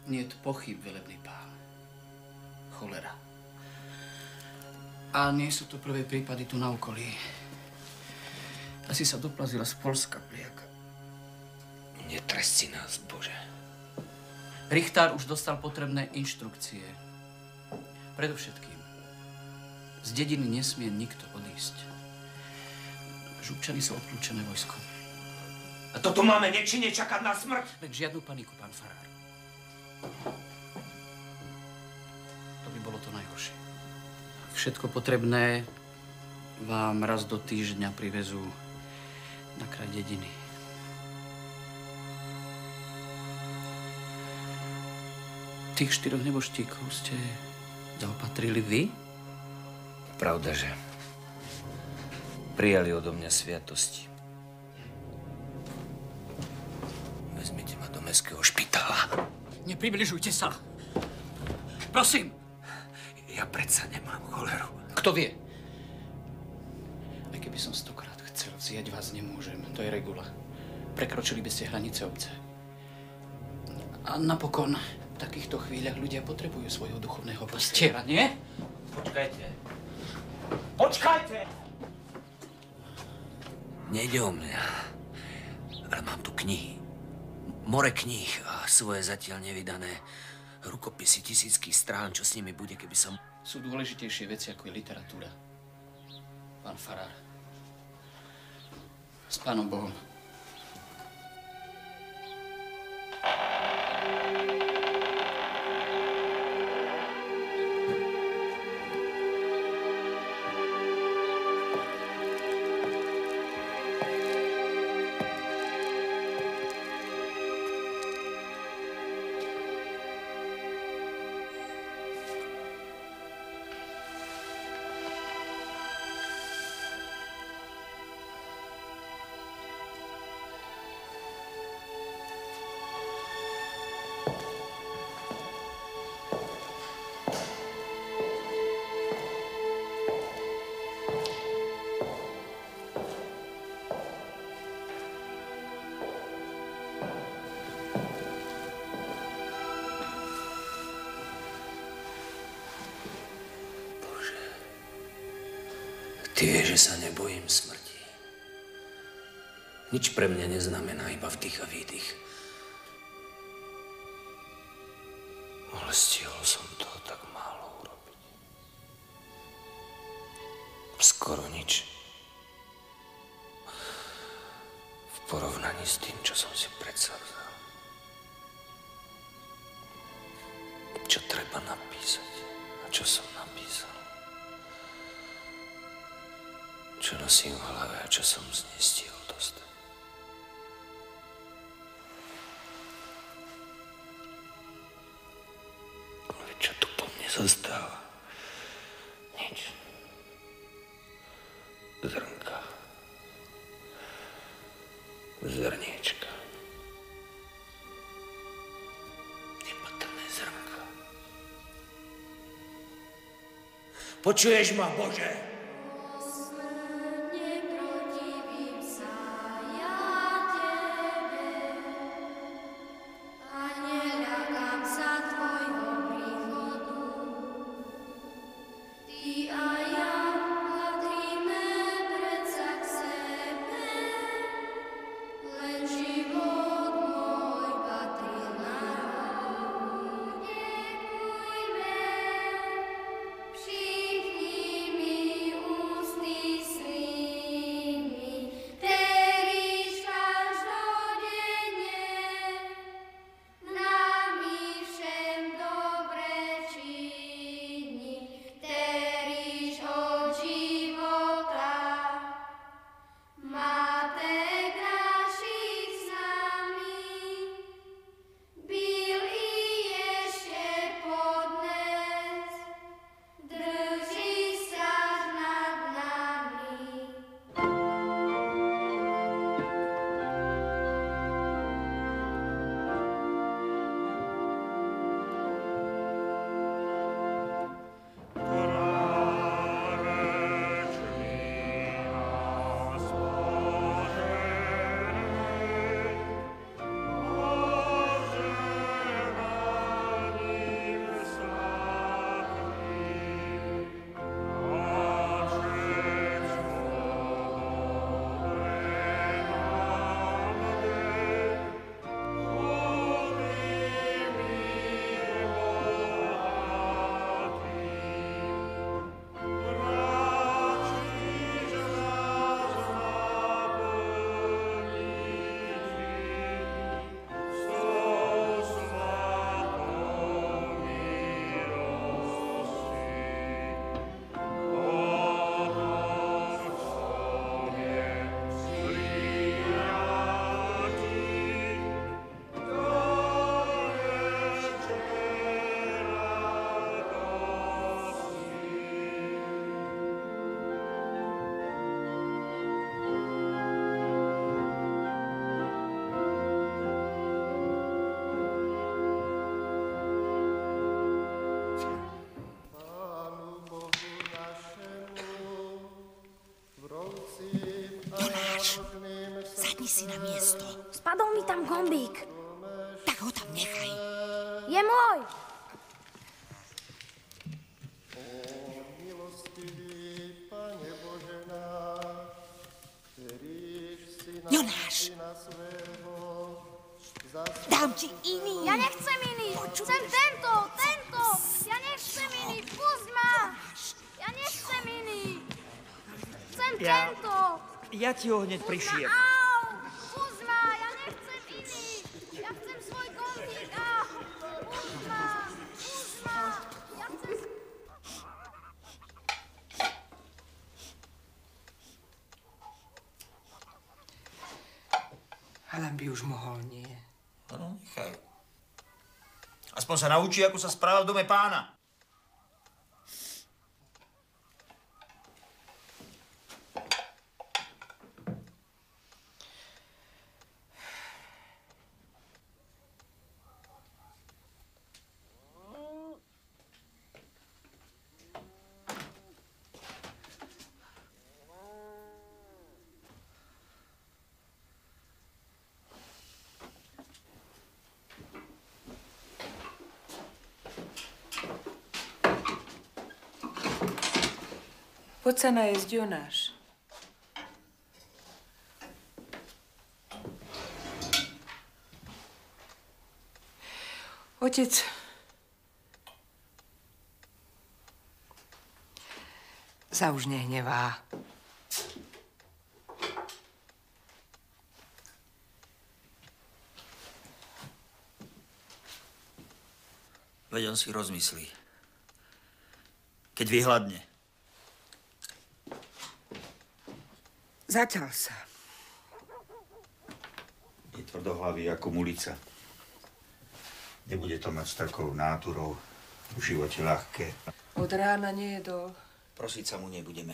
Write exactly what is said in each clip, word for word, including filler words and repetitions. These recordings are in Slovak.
Niet pochyb, velebný pán. Cholera. A nie sú to prvé prípady tu na okolí. Asi sa doplazila z Polska, pliaka. Netrest si nás, Bože. Richtár už dostal potrebné inštrukcie. Predovšetkým, z dediny nesmie nikto odísť. Župčany sú odklúčené vojskom. A toto máme nečine čakať na smrť? Len žiadnu paniku, pán farár. To by bolo to najhoršie. Všetko potrebné vám raz do týždňa privezú na kraj dediny. Tých štyroch neboštíkov ste zaopatrili vy? Pravda, že prijali odo mňa sviatosti. Vezmite ma do mestského špitála. Nepribližujte sa. Prosím. Ja predsa nemám choleru. Kto vie? Aj keby som stokrát chcel, vziať vás nemôžem. To je regula. Prekročili by ste hranice obce. A napokon v takýchto chvíľach ľudia potrebujú svojho duchovného pastiera, nie? Počkajte. Počkajte! Nejde o mňa, ale mám tu knihy. More kníh a svoje zatiaľ nevydané rukopisy tisícky strán, čo s nimi bude, keby som... Sú dôležitejšie veci, ako je literatúra. Pán farár. S pánom Bohom. Ty vieš, že sa nebojím smrti. Nič pre mňa neznamená, iba vdych a výdych. Ale stihol som toho tak málo urobiť. Skoro nič. V porovnaní s tým, čo som si predsavzal. Čo treba napísať a čo som napísal. Čo nosím v hlave a čo som z nej stihol dostať. Ale čo tu po mne zostáva? Nič. Zrnka. Zrniečka. Nepatrné zrnka. Počuješ ma, Bože? Všichni mi si na miesto. Spadol mi tam gombík. Tak ho tam nechaj. Je môj. Jonáš, dám ti iný. Ja nechcem iný. Chcem tento, tento. Ja nechcem iný. Pusť ma. Ja nechcem iný. Chcem Ja- tento. Ja ti ho hneď prišiem. Au. Pusť ma. Ja nechcem iný. Ja chcem svoj gombík. Au. Pusť ma. Pusť ma. Ja chcem... Alan by už mohol, nie? No, nechaj. Aspoň sa naučí, ako sa správa v dome pána. Poď sa najesť, Jonáš. Otec sa už nehnevá. Veď on si rozmyslí. Keď vyhladne. Zatiaľ sa. Je tvrdohlavý ako mulica. Nebude to mať s takou náturou v živote ľahké. Od rána nejedol. Prosiť sa mu nebudeme.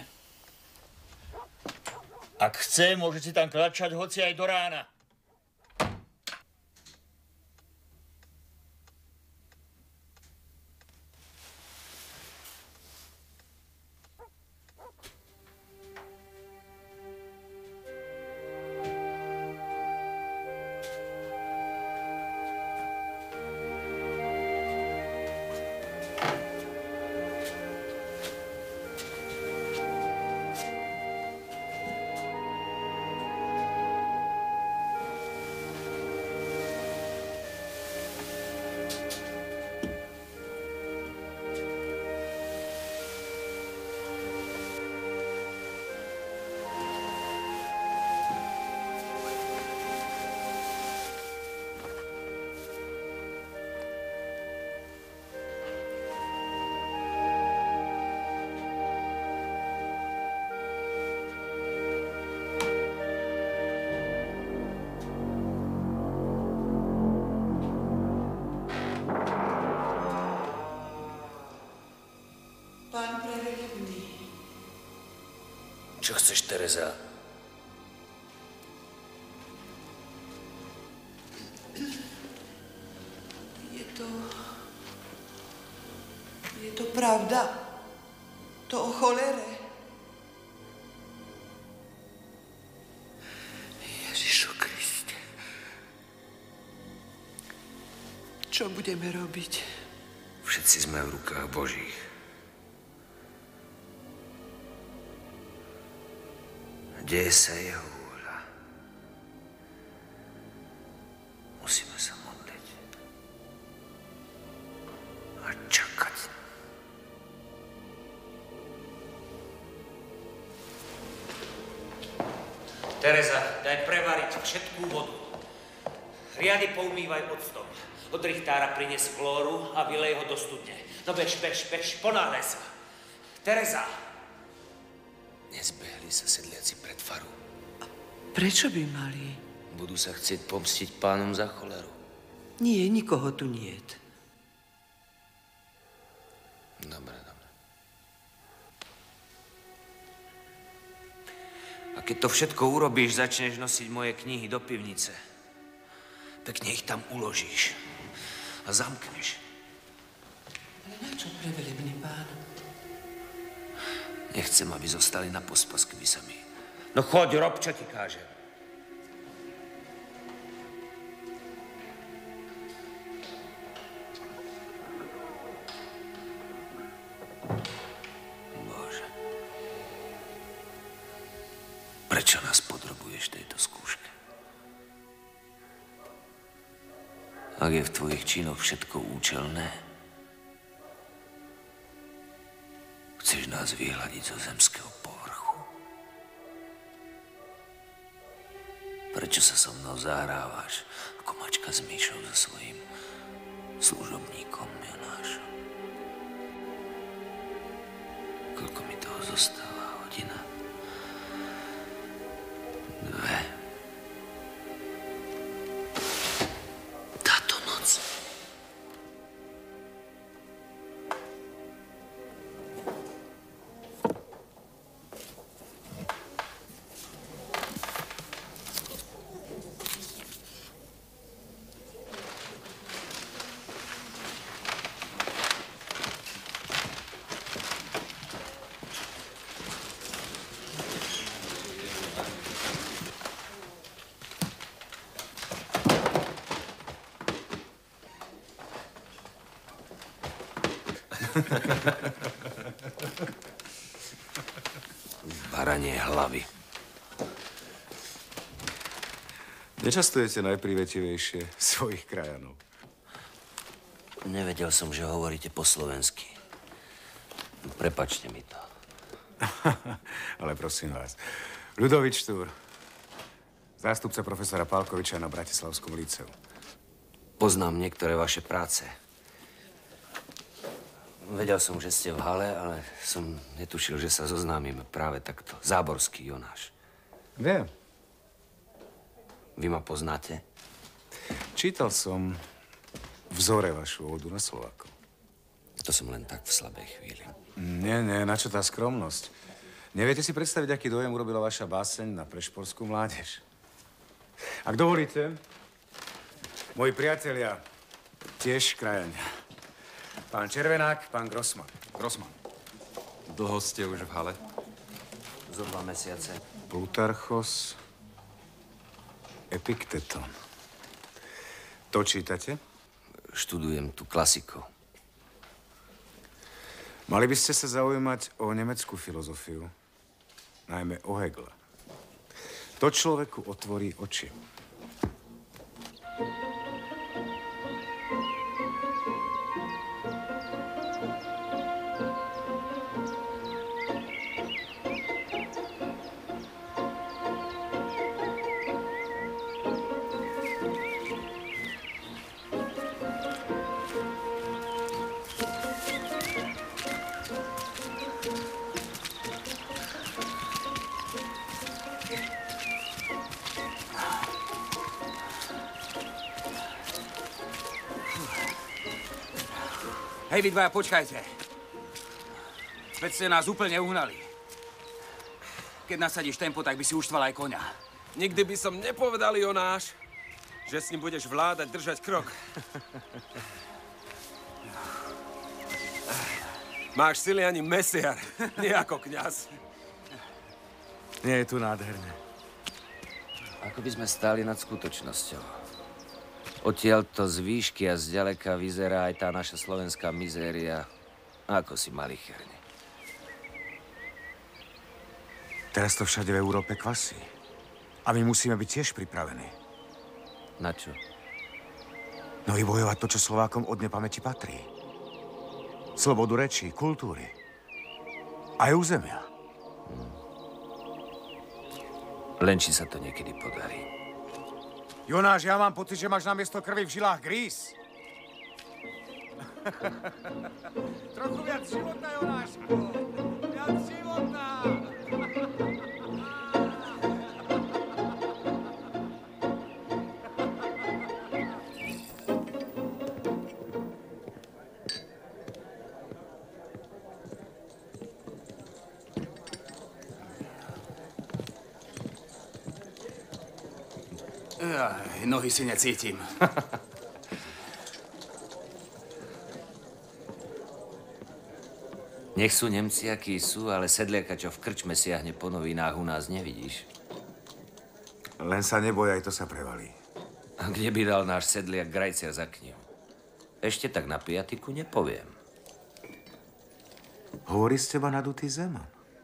Ak chce, môže si tam kľačať hoci aj do rána. Pán prevelebný. Čo chceš, Tereza? Je to... Je to pravda? To o cholere? Ježišu Kriste. Čo budeme robiť? Všetci sme v rukách Božích. Deje sa jeho vôľa. Musíme sa modliť. A čakať. Tereza, daj prevariť všetkú vodu. Riady poumývaj octom. Od richtára prines chlóru a vylej ho do studne. No bež, bež, bež, ponáhľaj sa. Tereza! Nezbehli sa sedliaci pred faru. Prečo by mali? Budú sa chcieť pomstiť pánom za choleru. Nie, nikoho tu niet. Dobre, dobre. A keď to všetko urobíš, začneš nosiť moje knihy do pivnice. Pekne ich tam uložíš a zamkneš. Ale na čo, prevelebný pán? Nechcem, aby zostali na pospas, keby sa mi... No choď, rob, čo ti kážem. Bože. Prečo nás podrobuješ tejto skúške? Ak je v tvojich činoch všetko účelné, chceš nás vyhľadiť zo zemského povrchu. Prečo sa so mnou zahrávaš ako mačka s myšou so svojím služobníkom, Jonáš? Koľko mi toho zostáva? Hodina? Dve? Táto noc. Baranie hlavy. Nečastujete najprivetivejšie svojich krajanov. Nevedel som, že hovoríte po slovensky. Prepačte mi to. Ale prosím vás. Ľudovič Štúr, zástupca profesora Pálkoviča na Bratislavskom líceu. Poznám niektoré vaše práce. Vedel som, že ste v hale, ale som netušil, že sa zoznámime práve takto. Záborský Jonáš. Viem. Vy ma poznáte? Čítal som vzore vašu ódu na Slovákov. To som len tak v slabej chvíli. Nie, nie, na čo tá skromnosť? Neviete si predstaviť, aký dojem urobila vaša báseň na prešporskú mládež? Ak dovolíte, moji priatelia, tiež krajania. Pán Červenák, pán Grossman. Grossman, dlho ste už v hale? Zo dva mesiace. Plutarchos, Epikteton. To čítate? Študujem tu klasikov. Mali by ste sa zaujímať o nemeckú filozofiu, najmä o Hegela. To človeku otvorí oči. Hej, vy dvaja, počkajte. Veď ste nás úplne uhnali. Keď nasadíš tempo, tak by si uštval aj koňa. Nikdy by som nepovedal, Jonáš, že s ním budeš vládať, držať krok. Máš sily ani mesiar, nie ako kňaz. Nie je tu nádherné. Ako by sme stáli nad skutočnosťou. Odtiaľto z výšky a zďaleka vyzerá aj tá naša slovenská mizéria, ako si malicherne. Teraz to všade v Európe kvasí. A my musíme byť tiež pripravení. Na čo? No vybojovať to, čo Slovákom od nepamäti patrí. Slobodu rečí, kultúry. Aj územia. Hmm. Len či sa to niekedy podarí. Jonáš, ja mám pocit, že máš namiesto krvi v žilách grís. Trochu viac života, Jonáško. Viac života. Aj, nohy si necítim. Nech sú Nemci, akí sú, ale sedliaka, čo v krčme siahne po novinách, u nás nevidíš. Len sa neboj, aj to sa prevalí. A kde by dal náš sedliak grajcia za knihu? Ešte tak na piatiku nepoviem. Hovorí z teba nadutý Zeman.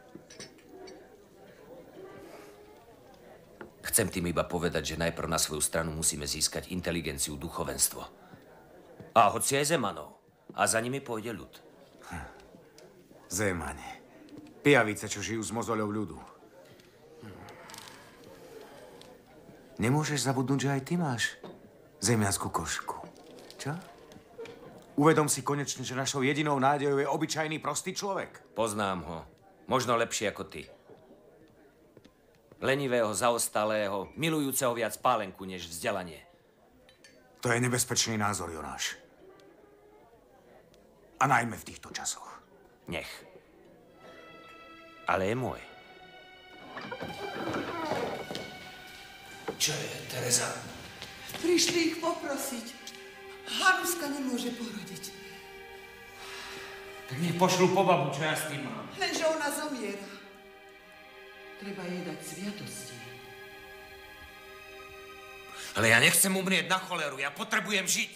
Chcem tým iba povedať, že najprv na svoju stranu musíme získať inteligenciu, duchovenstvo. A hoci aj Zemanov. A za nimi pôjde ľud. Zemane. Pijavice, čo žijú z mozoľov ľudu. Nemôžeš zabudnúť, že aj ty máš zemiansku košku. Čo? Uvedom si konečne, že našou jedinou nádejou je obyčajný, prostý človek. Poznám ho. Možno lepšie ako ty. Lenivého, zaostalého, milujúceho viac pálenku, než vzdelanie. To je nebezpečný názor, Jonáš. A najmä v týchto časoch. Nech. Ale je môj. Čo je, Tereza? Prišli ich poprosiť. Hanuska nemôže porodiť. Tak nech pošlú po babu, čo ja s tým mám. Lenže ona zomiera. Treba jej dať sviatosti. Ale ja nechcem umrieť na choleru, ja potrebujem žiť.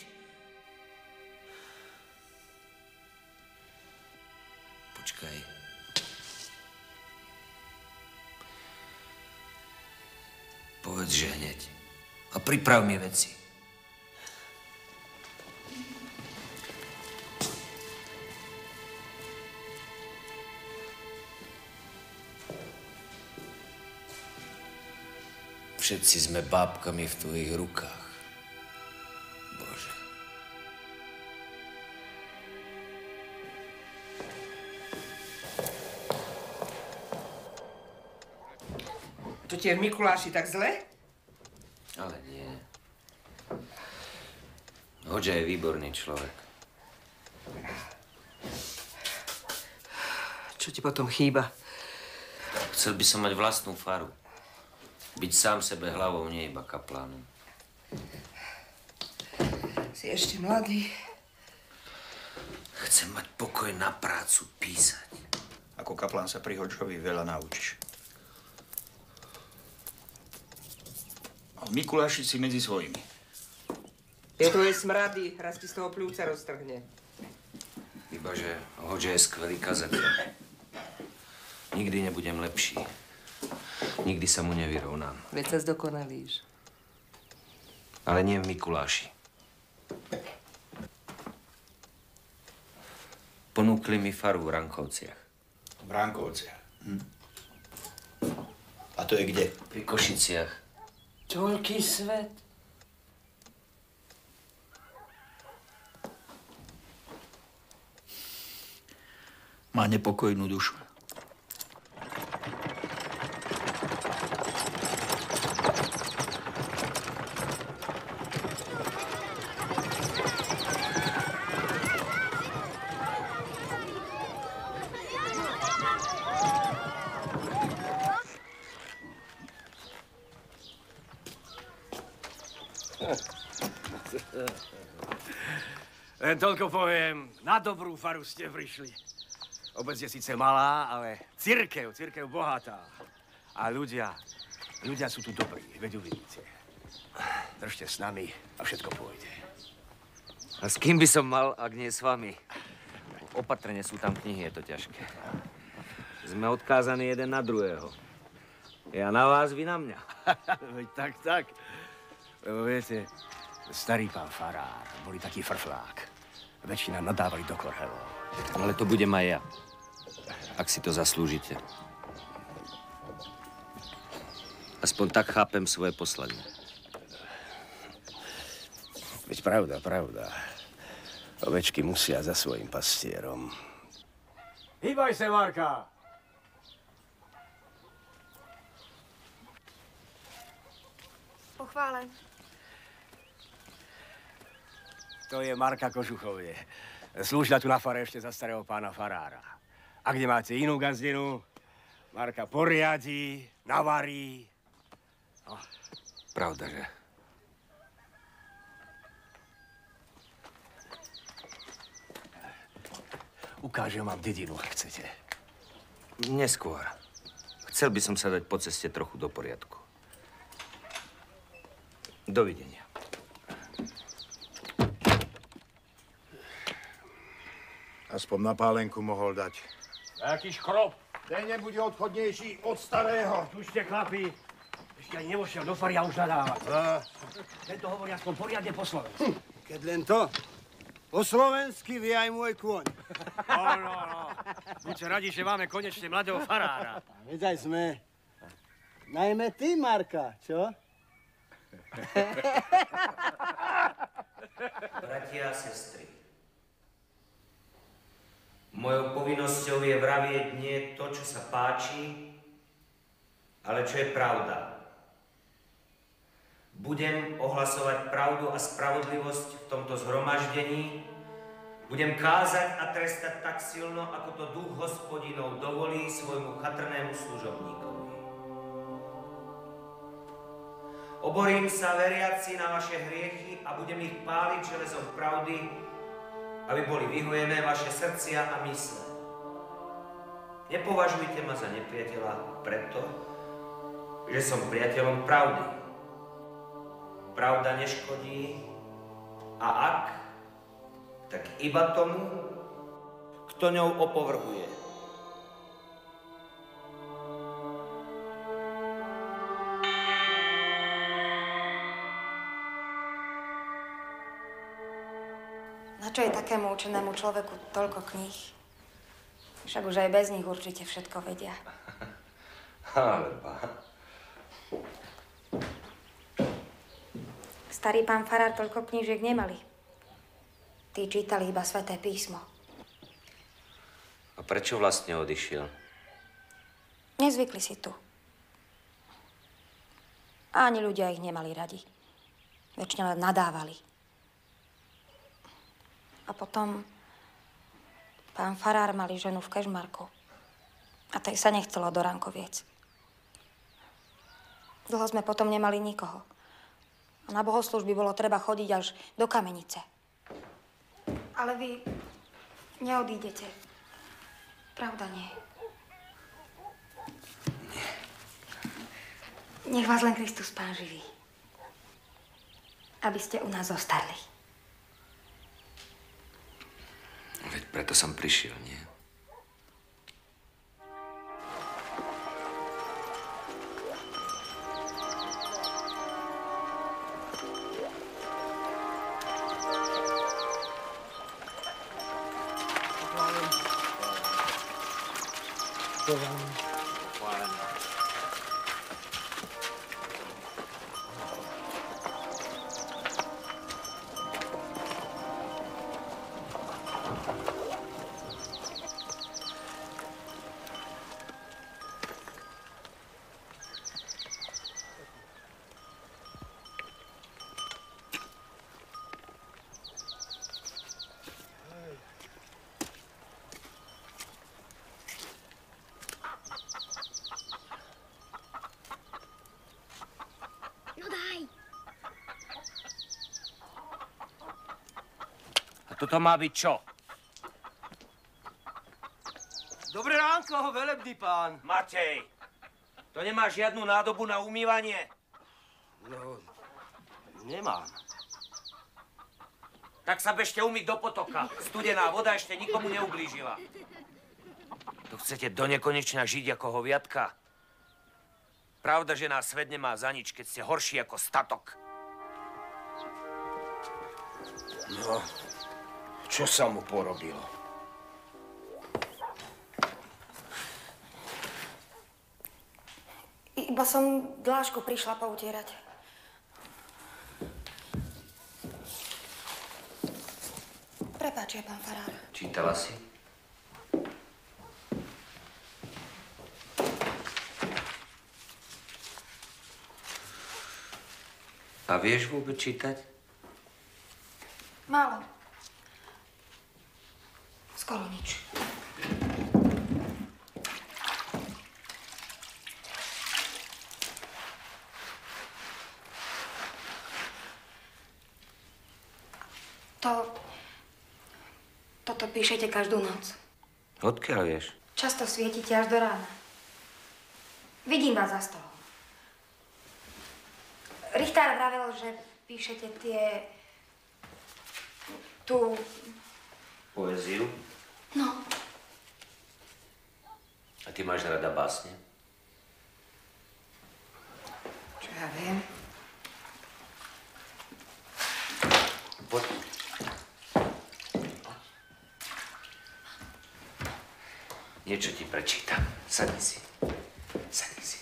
Počkaj. Povedz, že hneď. A priprav mi veci. Všetci sme bábkami v tvojich rukách. Bože. To ti je v Mikuláši tak zle? Ale nie. Hoďa je výborný človek. Čo ti potom chýba? Chcel by som mať vlastnú faru. Byť sám sebe hlavou, nie iba kaplánom. Si ešte mladý. Chcem mať pokoj na prácu, písať. Ako kaplán sa pri Hoďovi veľa naučíš. A v Mikuláši si medzi svojimi. Je to je smrady, raz ti z toho pľúca roztrhne. Ibaže Hoďa je skvelý kazateľ. Nikdy nebudem lepší. Nikdy sa mu nevyrovnám. Veď sa zdokonalíš. Ale nie v Mikuláši. Ponúkli mi faru v Rankovciach. V Rankovciach? Hm. A to je kde? Pri Košiciach. Toľký svet. Má nepokojnú dušu. Len toľko poviem, na dobrú faru ste prišli. Obec je síce malá, ale cirkev, cirkev bohatá. A ľudia, ľudia sú tu dobrí, veď uvidíte. Držte s nami a všetko pôjde. A s kým by som mal, ak nie s vami? Opatrne sú tam knihy, je to ťažké. Sme odkázaní jeden na druhého. Ja na vás, vy na mňa. Veď tak, tak. Lebo viete, starý pán farár boli taký frflák. Väčšina nadávali do korhelov. Ale to budem aj ja. Ak si to zaslúžite. Aspoň tak chápem svoje poslanie. Veď pravda, pravda. Ovečky musia za svojím pastierom. Hýbaj sa, Marka! Pochválen. To je Marka Kožuchovie. Slúžila tu na fare ešte za starého pána farára. A kde máte inú gazdinu, Marka poriadí, navarí. No. Pravda, že? Ukážem vám dedinu, ak chcete. Neskôr. Chcel by som sa dať po ceste trochu do poriadku. Dovidenia. Aspoň na pálenku mohol dať. Jaký škrob? Ten nebude odchodnejší od starého. Tu ste chlapi. Ešte ani nevošiel do fary a už nadávať. A... Tento hovorí aspoň poriadne po slovensku. Hm, keď len to. Po slovensky vie aj môj kôň. No, no, no. Buďte radi, že máme konečne mladého farára. Veď aj sme. Najmä ty, Marka, čo? Bratia a sestry, mojou povinnosťou je vravieť nie to, čo sa páči, ale čo je pravda. Budem ohlasovať pravdu a spravodlivosť v tomto zhromaždení. Budem kázať a trestať tak silno, ako to duch Hospodinov dovolí svojmu chatrnému služobníkovi. Oborím sa veriaci na vaše hriechy a budem ich páliť železom pravdy, aby boli vyhojené vaše srdcia a mysle. Nepovažujte ma za nepriateľa preto, že som priateľom pravdy. Pravda neškodí a ak, tak iba tomu, kto ňou opovrhuje. Na čo je takému učenému človeku toľko kníh? Však už aj bez nich určite všetko vedia. Haleba. Starý pán farár toľko knížiek nemali. Tí čítali iba Sväté písmo. A prečo vlastne odišiel? Nezvykli si tu. A ani ľudia ich nemali radi. Väčšine len nadávali. A potom pán farár mali ženu v Kežmarku. A tej sa nechcelo do Rankoviec. Dlho sme potom nemali nikoho. A na bohoslúžby bolo treba chodiť až do Kamenice. Ale vy neodídete. Pravda nie. Nie. Nech vás len Kristus Pán živí. Aby ste u nás zostali. Veď preto som prišiel, nie? Toto má byť čo? Dobré ránko, velebný pán. Matej, to nemá žiadnu nádobu na umývanie? No, nemám. Tak sa bežte umyť do potoka. Studená voda ešte nikomu neublížila. Tu chcete do nekonečna žiť ako hoviatka? Pravda, že nás svet nemá za nič, keď ste horší ako statok. No, čo sa mu porobilo? Iba som dlášku prišla poutierať. Prepáčte, pán farár. Čítala si? A vieš vôbec čítať? Málo. Skoro nič. To... Toto píšete každú noc. Odkiaľ vieš? Často svietite až do rána. Vidím vás za stolom. Richtár vravel, že píšete tie... tú... Poéziu? No. ty máš rada básne? Čo ja viem? Poď. Niečo ti prečítam. Sadni si. Sadni si.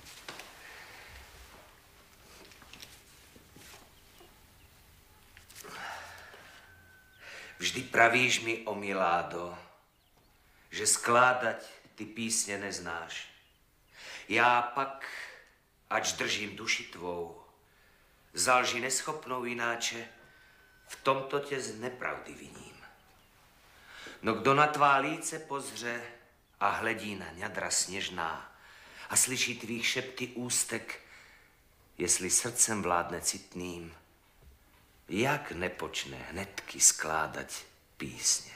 Vždy pravíš mi, o miládo, že skládať ty písne neznáš. Já pak, ač držím duši tvou, zalži neschopnou ináče, v tomto tě z nepravdy viním. No kdo na tvá líce pozře a hledí na ňadra sněžná a slyší tvých šepty ústek, jestli srdcem vládne citným, jak nepočne hnedky skládať písně.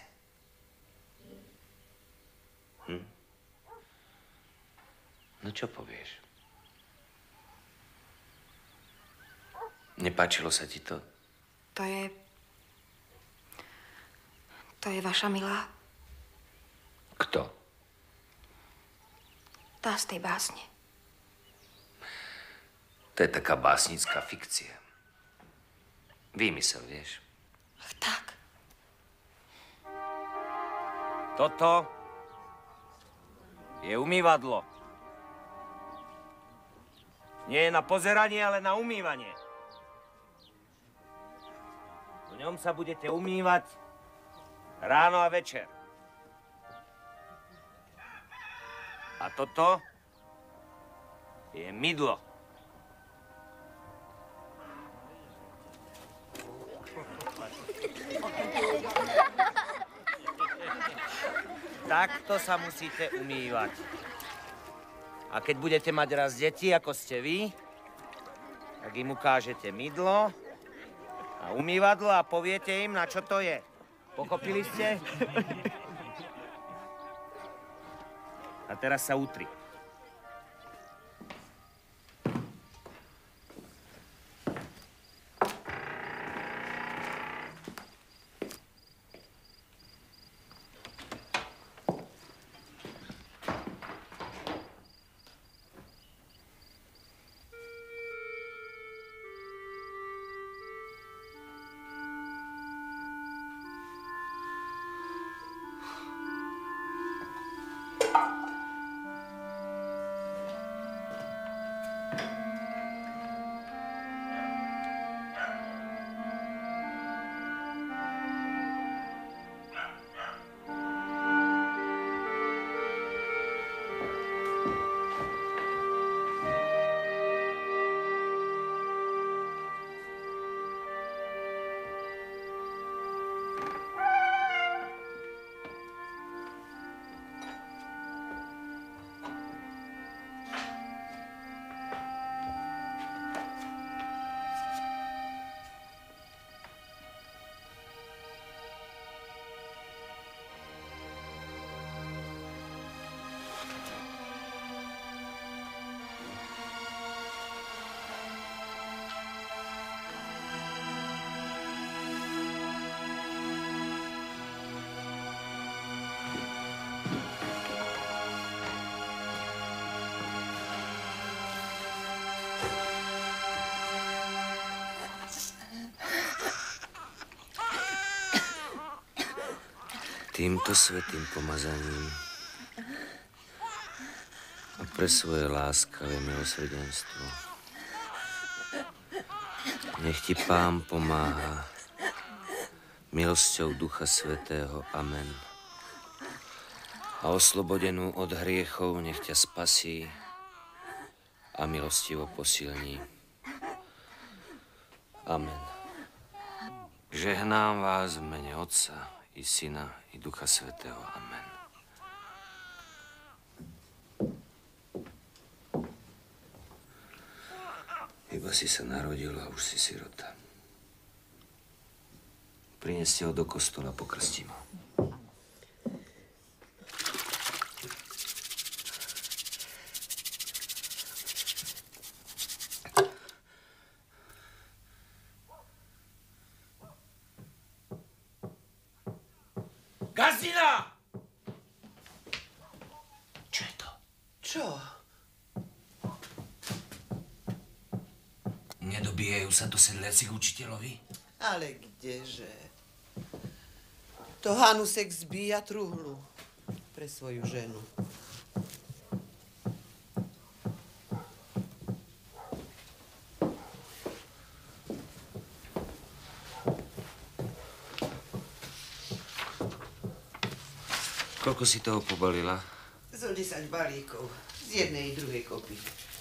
Hm? No čo povieš? Nepáčilo sa ti to? To je... To je vaša milá. Kto? Tá z tej básne. To je taká básnická fikcia. Výmysel, vieš? Ach, tak. Toto je umývadlo. Nie je na pozeranie, ale na umývanie. V ňom sa budete umývať ráno a večer. A toto je mydlo. Takto sa musíte umývať. A keď budete mať raz deti, ako ste vy, tak im ukážete mydlo a umývadlo a poviete im, na čo to je. Pochopili ste? A teraz sa utri. Týmto svätým pomazaním a pre svoje láskavé milosrdenstvo nech ti Pán pomáha milosťou Ducha Svätého. Amen. A oslobodenú od hriechov nech ťa spasí a milostivo posilní. Amen. Žehnám vás v mene Otca i Syna, i Ducha Svätého. Amen. Iba si sa narodil a už si sirota. Prineste ho do kostola, pokrstím ho. Gazdina! Čo je to? Čo? Nedobíjajú sa to sedliaci k učiteľovi? Ale kdeže? To Hanusek zbíja truhlu pre svoju ženu. Koľko si toho pobalila? Zo desať balíkov. Z jednej i druhej kopy.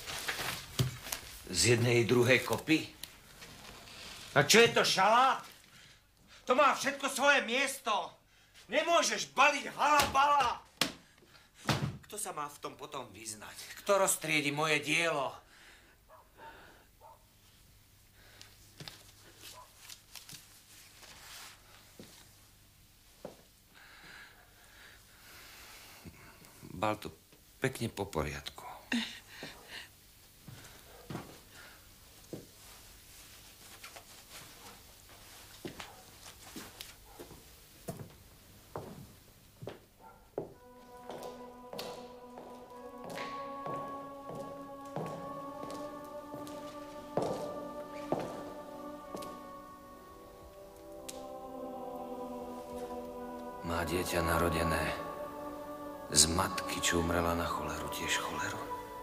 Z jednej i druhej kopy? A čo je to, šalát? To má všetko svoje miesto. Nemôžeš baliť halabala. Kto sa má v tom potom vyznať? Kto roztriedi moje dielo? Bal to pekne po poriadku. Má dieťa narodené z matky, čo umrela na choleru, tiež choleru.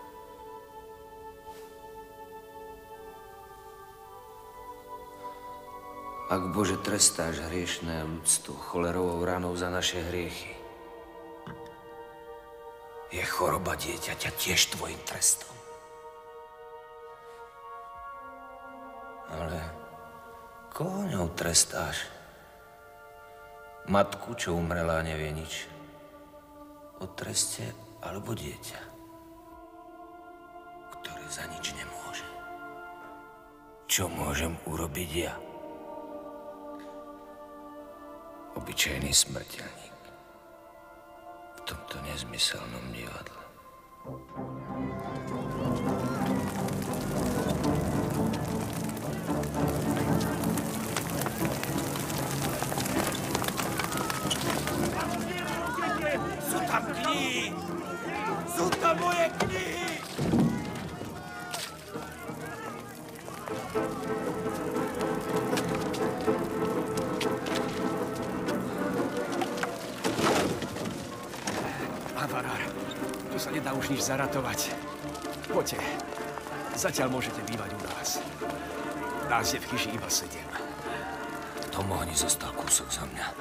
Ak, Bože, trestáš hriešné ľudstvo cholerovou ranou za naše hriechy, je choroba dieťaťa tiež tvojim trestom. Ale koho ňou trestáš? Matku, čo umrela a nevie nič o treste, alebo dieťa, ktoré za nič nemôže. Čo môžem urobiť ja? Obyčajný smrteľník v tomto nezmyselnom divadle. Sú tam knihy! Sú tam moje knihy! Pán farár, tu sa nedá už nič zaratovať. Poďte, zatiaľ môžete bývať u nás. Nás je v chyži iba sedem. Tomu ani zostal kúsok za mňa.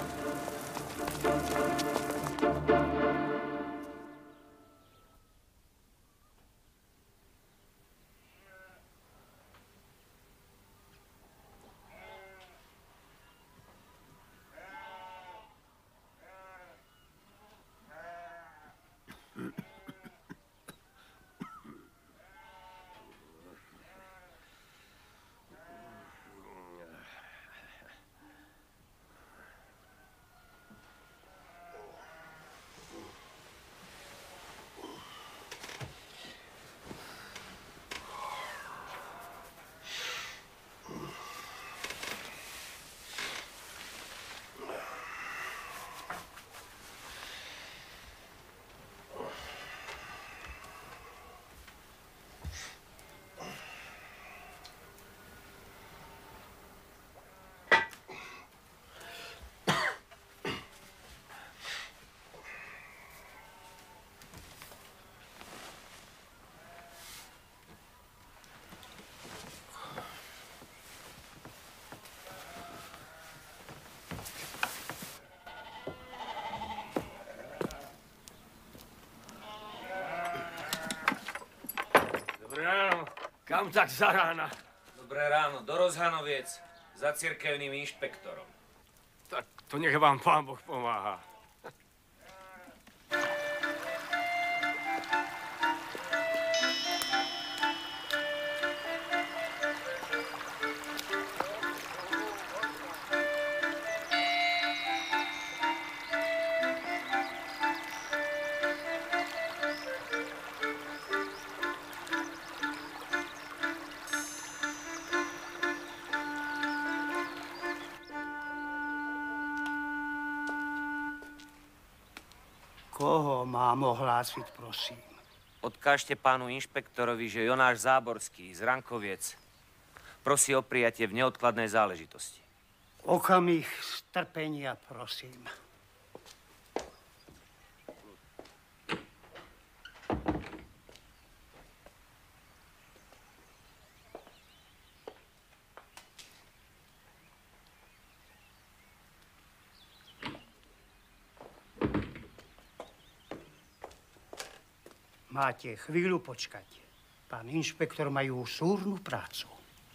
Kam tak za rána? Dobré ráno, do Rozhanoviec za cirkevným inšpektorom. Tak to nech vám Pán Boh pomáha. Koho mám ohlásiť, prosím? Odkážte pánu inšpektorovi, že Jonáš Záborský z Rankoviec prosí o prijatie v neodkladnej záležitosti. Okamih strpenia, prosím. Máte chvíľu počkať. Pán inšpektor majú súrnu prácu.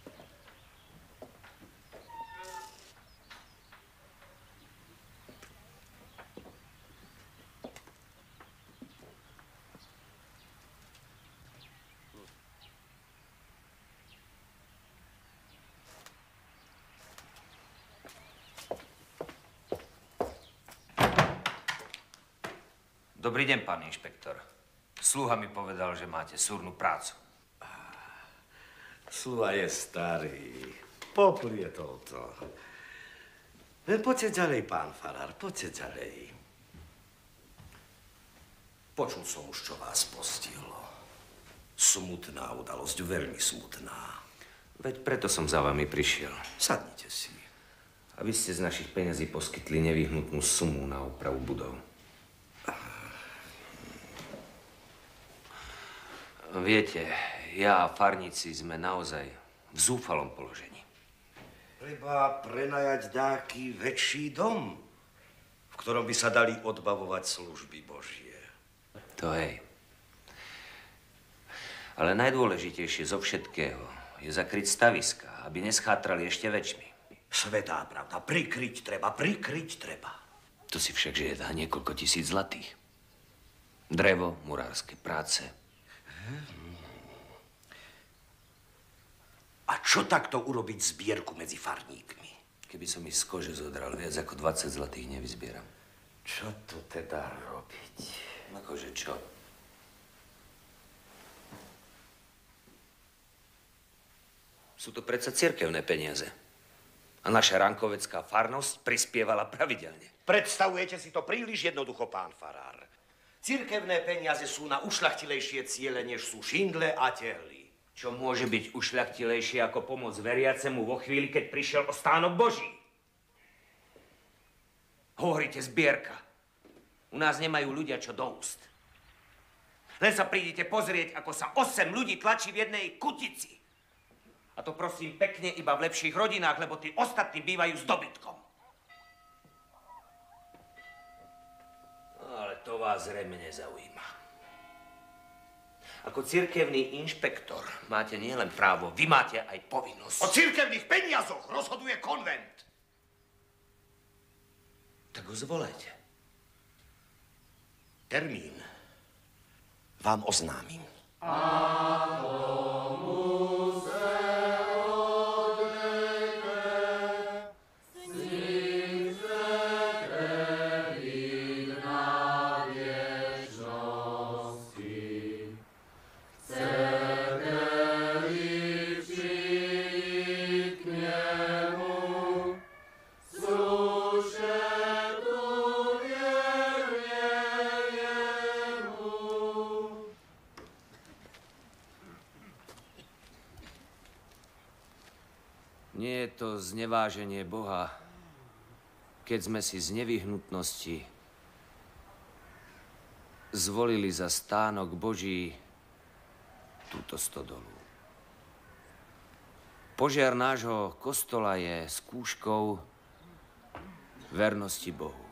Dobrý deň, pán inšpektor. Sluha mi povedal, že máte súrnu prácu. Sluha je starý. Poplietol to. Len poďte ďalej, pán farár, poďte ďalej. Počul som už, čo vás postihlo. Smutná udalosť, veľmi smutná. Veď preto som za vami prišiel. Sadnite si. A vy ste z našich peňazí poskytli nevyhnutnú sumu na opravu budov. Viete, ja a farníci sme naozaj v zúfalom položení. Treba prenajať dáky väčší dom, v ktorom by sa dali odbavovať služby Božie. To hej. Ale najdôležitejšie zo všetkého je zakryť staviska, aby neschátrali ešte väčšmi. Svetá pravda, prikryť treba, prikryť treba. To si však žiada niekoľko tisíc zlatých. Drevo, murárske práce. A čo takto urobiť zbierku medzi farníkmi? Keby som ich z kože zodral, viac ako dvadsať zlatých nevyzbieram. Čo to teda robiť? Akože čo? Sú to predsa cirkevné peniaze. A naša rankovecká farnosť prispievala pravidelne. Predstavujete si to príliš jednoducho, pán farár. Cirkevné peniaze sú na ušľachtilejšie ciele, než sú šindle a tehly. Čo môže byť ušľachtilejšie ako pomoc veriacemu vo chvíli, keď prišiel o stánok Boží? Hovoríte zbierka. U nás nemajú ľudia čo do úst. Len sa prídete pozrieť, ako sa osem ľudí tlačí v jednej kutici. A to prosím pekne iba v lepších rodinách, lebo tí ostatní bývajú s dobytkom. Ale to vás zrejme nezaujíma. Ako cirkevný inšpektor máte nielen právo, vy máte aj povinnosť. O cirkevných peniazoch rozhoduje konvent. Tak ho zvolajte. Termín vám oznámim. Nie je to zneváženie Boha, keď sme si z nevyhnutnosti zvolili za stánok Boží túto stodolu. Požiar nášho kostola je skúškou vernosti Bohu.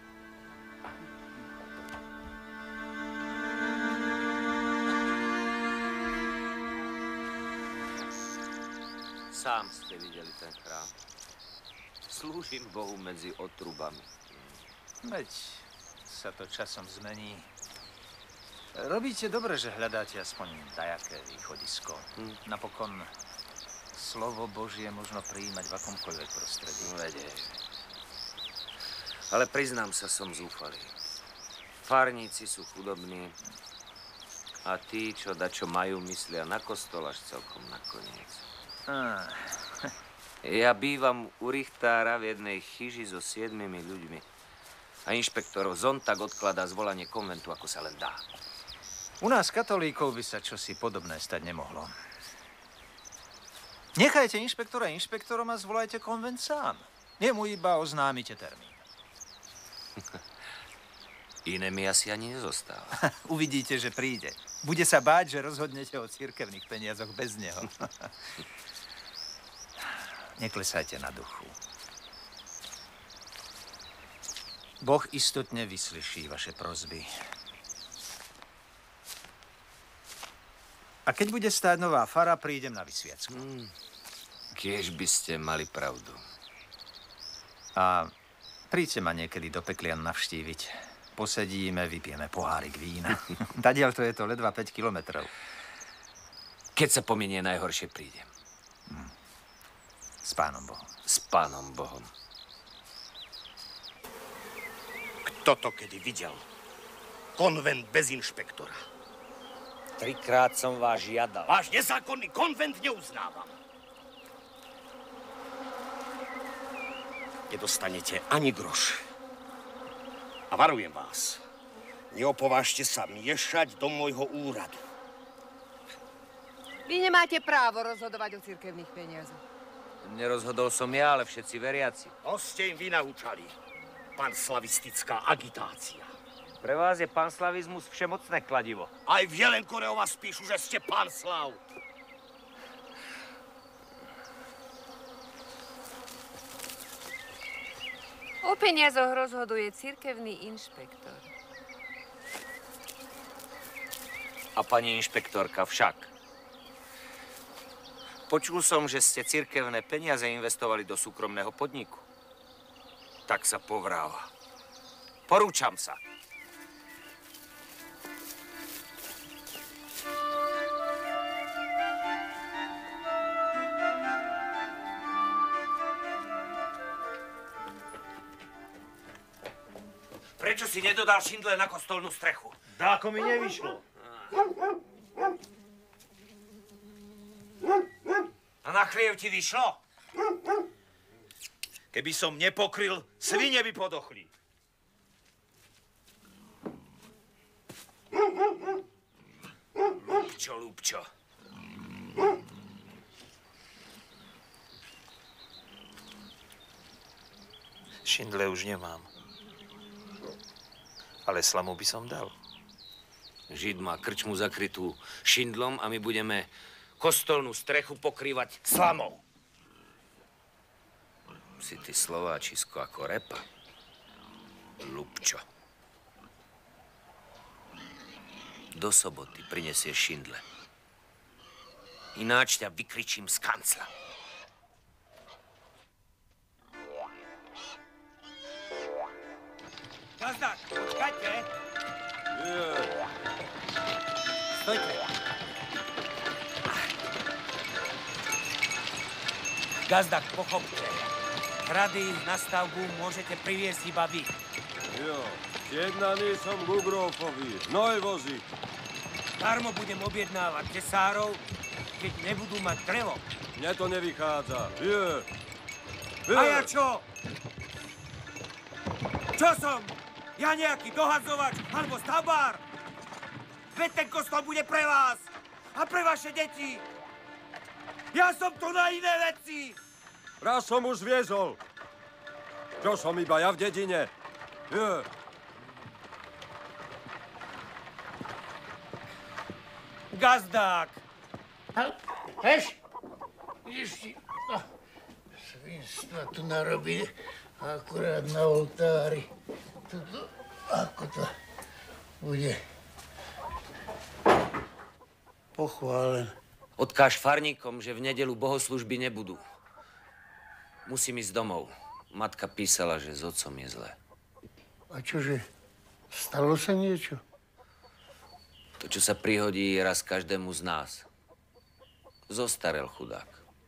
Sám ste videli ten chrám. Slúžim Bohu medzi otrubami. Veď sa to časom zmení. Robíte dobre, že hľadáte aspoň dajaké východisko. Hm. Napokon slovo Božie možno prijímať v akomkoľvek prostredí. Vede. Ale priznám sa, som zúfalý. Farníci sú chudobní a tí, čo dačo majú, myslia na kostol až celkom nakoniec. Ah. Ja bývam u richtára v jednej chyži so siedmimi ľuďmi. A inšpektorov zon tak odkladá zvolanie konventu, ako sa len dá. U nás katolíkov by sa čosi podobné stať nemohlo. Nechajte inšpektora inšpektorom a zvolajte konvent sám. Jemu iba oznámite termín. Iné mi asi ani nezostáva. Uvidíte, že príde. Bude sa báť, že rozhodnete o cirkevných peniazoch bez neho. Neklesajte na duchu. Boh istotne vyslyší vaše prosby. A keď bude stáť nová fara, prídem na vysviacku. Hmm. Kiež by ste mali pravdu. A príďte ma niekedy do Peklian navštíviť. Posedíme, vypijeme pohárik vína. Tadiaľ to je to ledva päť kilometrov. Keď sa pominie najhoršie, prídem. Hm. S pánom Bohom. S pánom Bohom. Kto to kedy videl? Konvent bez inšpektora. Trikrát som vás žiadal. Váš nezákonný konvent neuznávam. Nedostanete ani groš. A varujem vás, neopovážte sa miešať do môjho úradu. Vy nemáte právo rozhodovať o cirkevných peniazoch. Nerozhodol som ja, ale všetci veriaci. To ste im vy naučali. Panslavistická agitácia. Pre vás je panslavizmus všemocné kladivo. Aj v Jelenkore o vás píšu, že ste panslav. O peniazoch rozhoduje cirkevný inšpektor. A pani inšpektorka však. Počul som, že ste cirkevné peniaze investovali do súkromného podniku. Tak sa povráva. Porúčam sa. Prečo si nedodal šindle na kostolnú strechu? Dáko mi nevyšlo. A na chliev ti vyšlo? Keby som nepokryl, svine by podochli. Lúbčo, Lúbčo. Šindle už nemám. Ale slamu by som dal. Žid má krčmu zakrytú šindlom a my budeme kostolnú strechu pokrývať slamou. Si ty Slováčisko ako repa. Lúbčo. Do soboty prinesieš šindle. Ináč ťa vykričím z kancla. Gazdák, počkajte. Stojte. Gazdák, pochopte. Rady na stavbu môžete priviesť iba vy. Jo, jednaný som Gugrófovi, hnoj vozi. Darmo budem objednávať tesárov, keď nebudú mať drevo. Mne to nevychádza. Je. Je. A ja čo? Čo som? Ja nejaký dohadzovač alebo stavbár? Veď ten kostol bude pre vás a pre vaše deti. Ja som tu na iné veci. Raz som už zviezol. Čo som iba ja v dedine? Je. Gazdák. Heš? Vidíš ti, no, svinstva tu narobili akurát na oltári. Toto, ako to bude pochválené. Odkáž farníkom, že v nedeľu bohoslužby nebudú. Musím ísť domov. Matka písala, že s otcom je zle. A čože, stalo sa niečo? To, čo sa prihodí raz každému z nás. Zostarel chudák.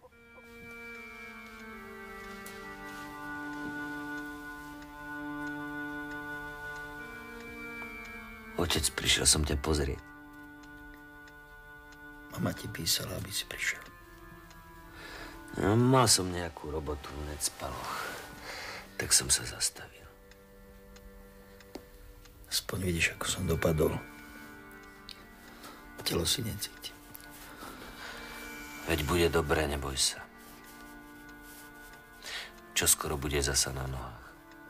Otec, prišiel som ťa pozrieť. Mama ti písala, aby si prišiel. No, mal som nejakú robotu v Necpaloch. Tak som sa zastavil. Aspoň vidíš, ako som dopadol. telo si necíti. Veď bude dobre, neboj sa. Čo skoro bude zasa na nohách.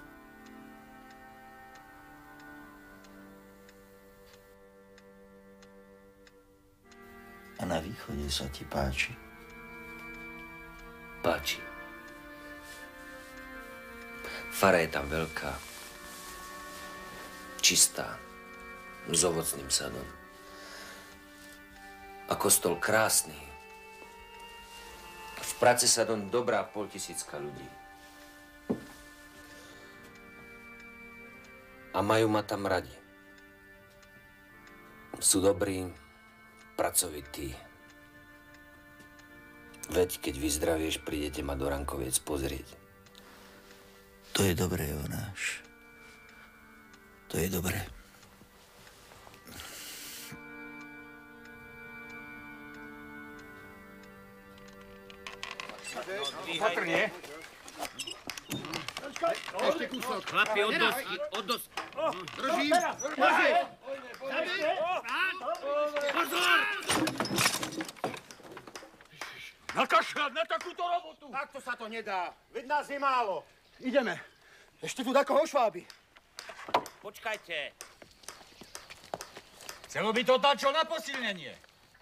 A na východe sa ti páči? Páči. Fara je tam veľká. Čistá. S ovocným sadom. A kostol krásny. V práci sa doň dobrá poltisícka ľudí. A majú ma tam radi. Sú dobrí, pracovití. Veď, keď vyzdravieš, prídete ma do Rankoviec pozrieť. To je dobré, Jonáš. To je dobré. Opatrne. Ešte kúsok. Chlapi, od dosky, od dosky. Držím. Držím. Pozor! Nakašľať na takúto robotu. Takto sa to nedá. Veď nás je málo. Ideme. Ešte tu dakoho šváby. Počkajte. Chcelo by to dačo na posilnenie.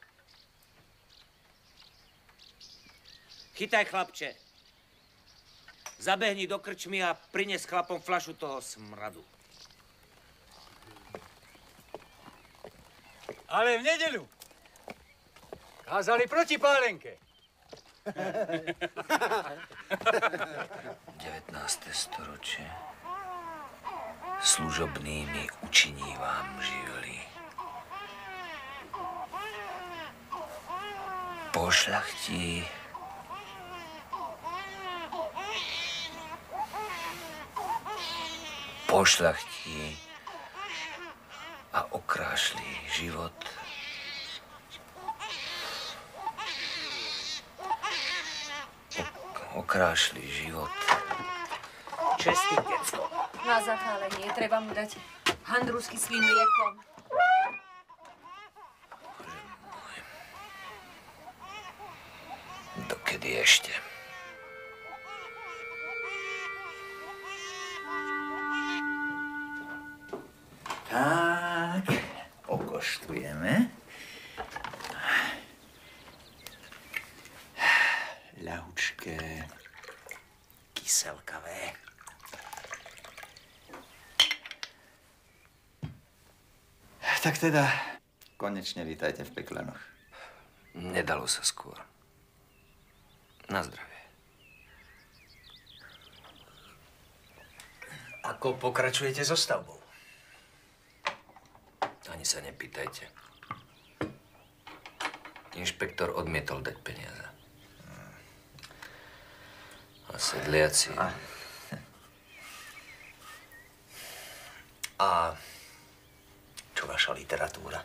Chytaj, chlapče. Zabehni do krčmy a prines chlapom fľašu toho smradu. Ale v nedeľu. Kázali proti pálenke. devätnáste storočie. Služobnými učiní vám živili. Pošľachtí pošľachtí a okrášli život. Okrášli život. Čestný decko. Na zakálenie treba mu dať handrusky s tým mliekom. Dokedy ešte? Tak, okoštujeme. Ľahučké, kyselkavé. Tak teda, konečne vítajte v Peklanoch. Nedalo sa skôr. Na zdravie. Ako pokračujete so stavbou? Ani sa nepýtajte. Inšpektor odmietol dať peniaze. A sedliaci... A... A čo vaša literatúra?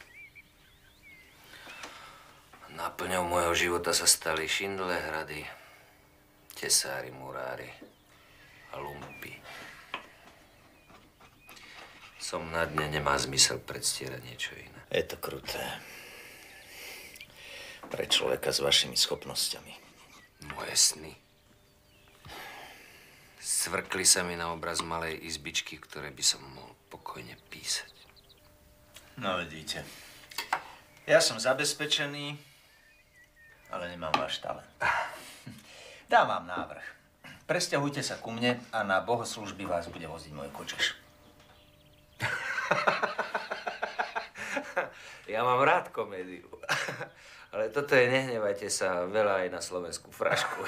Náplňou môjho života sa stali Šindlehrady, tesári, murári a lumpy. Som na dne, nemá zmysel predstierať niečo iné. Je to kruté. Pre človeka s vašimi schopnosťami. Moje sny. Svrkli sa mi na obraz malej izbičky, v ktorej by som mohol pokojne písať. No vidíte. Ja som zabezpečený, ale nemám váš talent. Dám vám návrh. Presťahujte sa ku mne a na bohoslužby vás bude voziť môj kočeš. Ja mám rád komédiu. Ale toto je, nehnevajte sa, veľa aj na slovenskú frašku.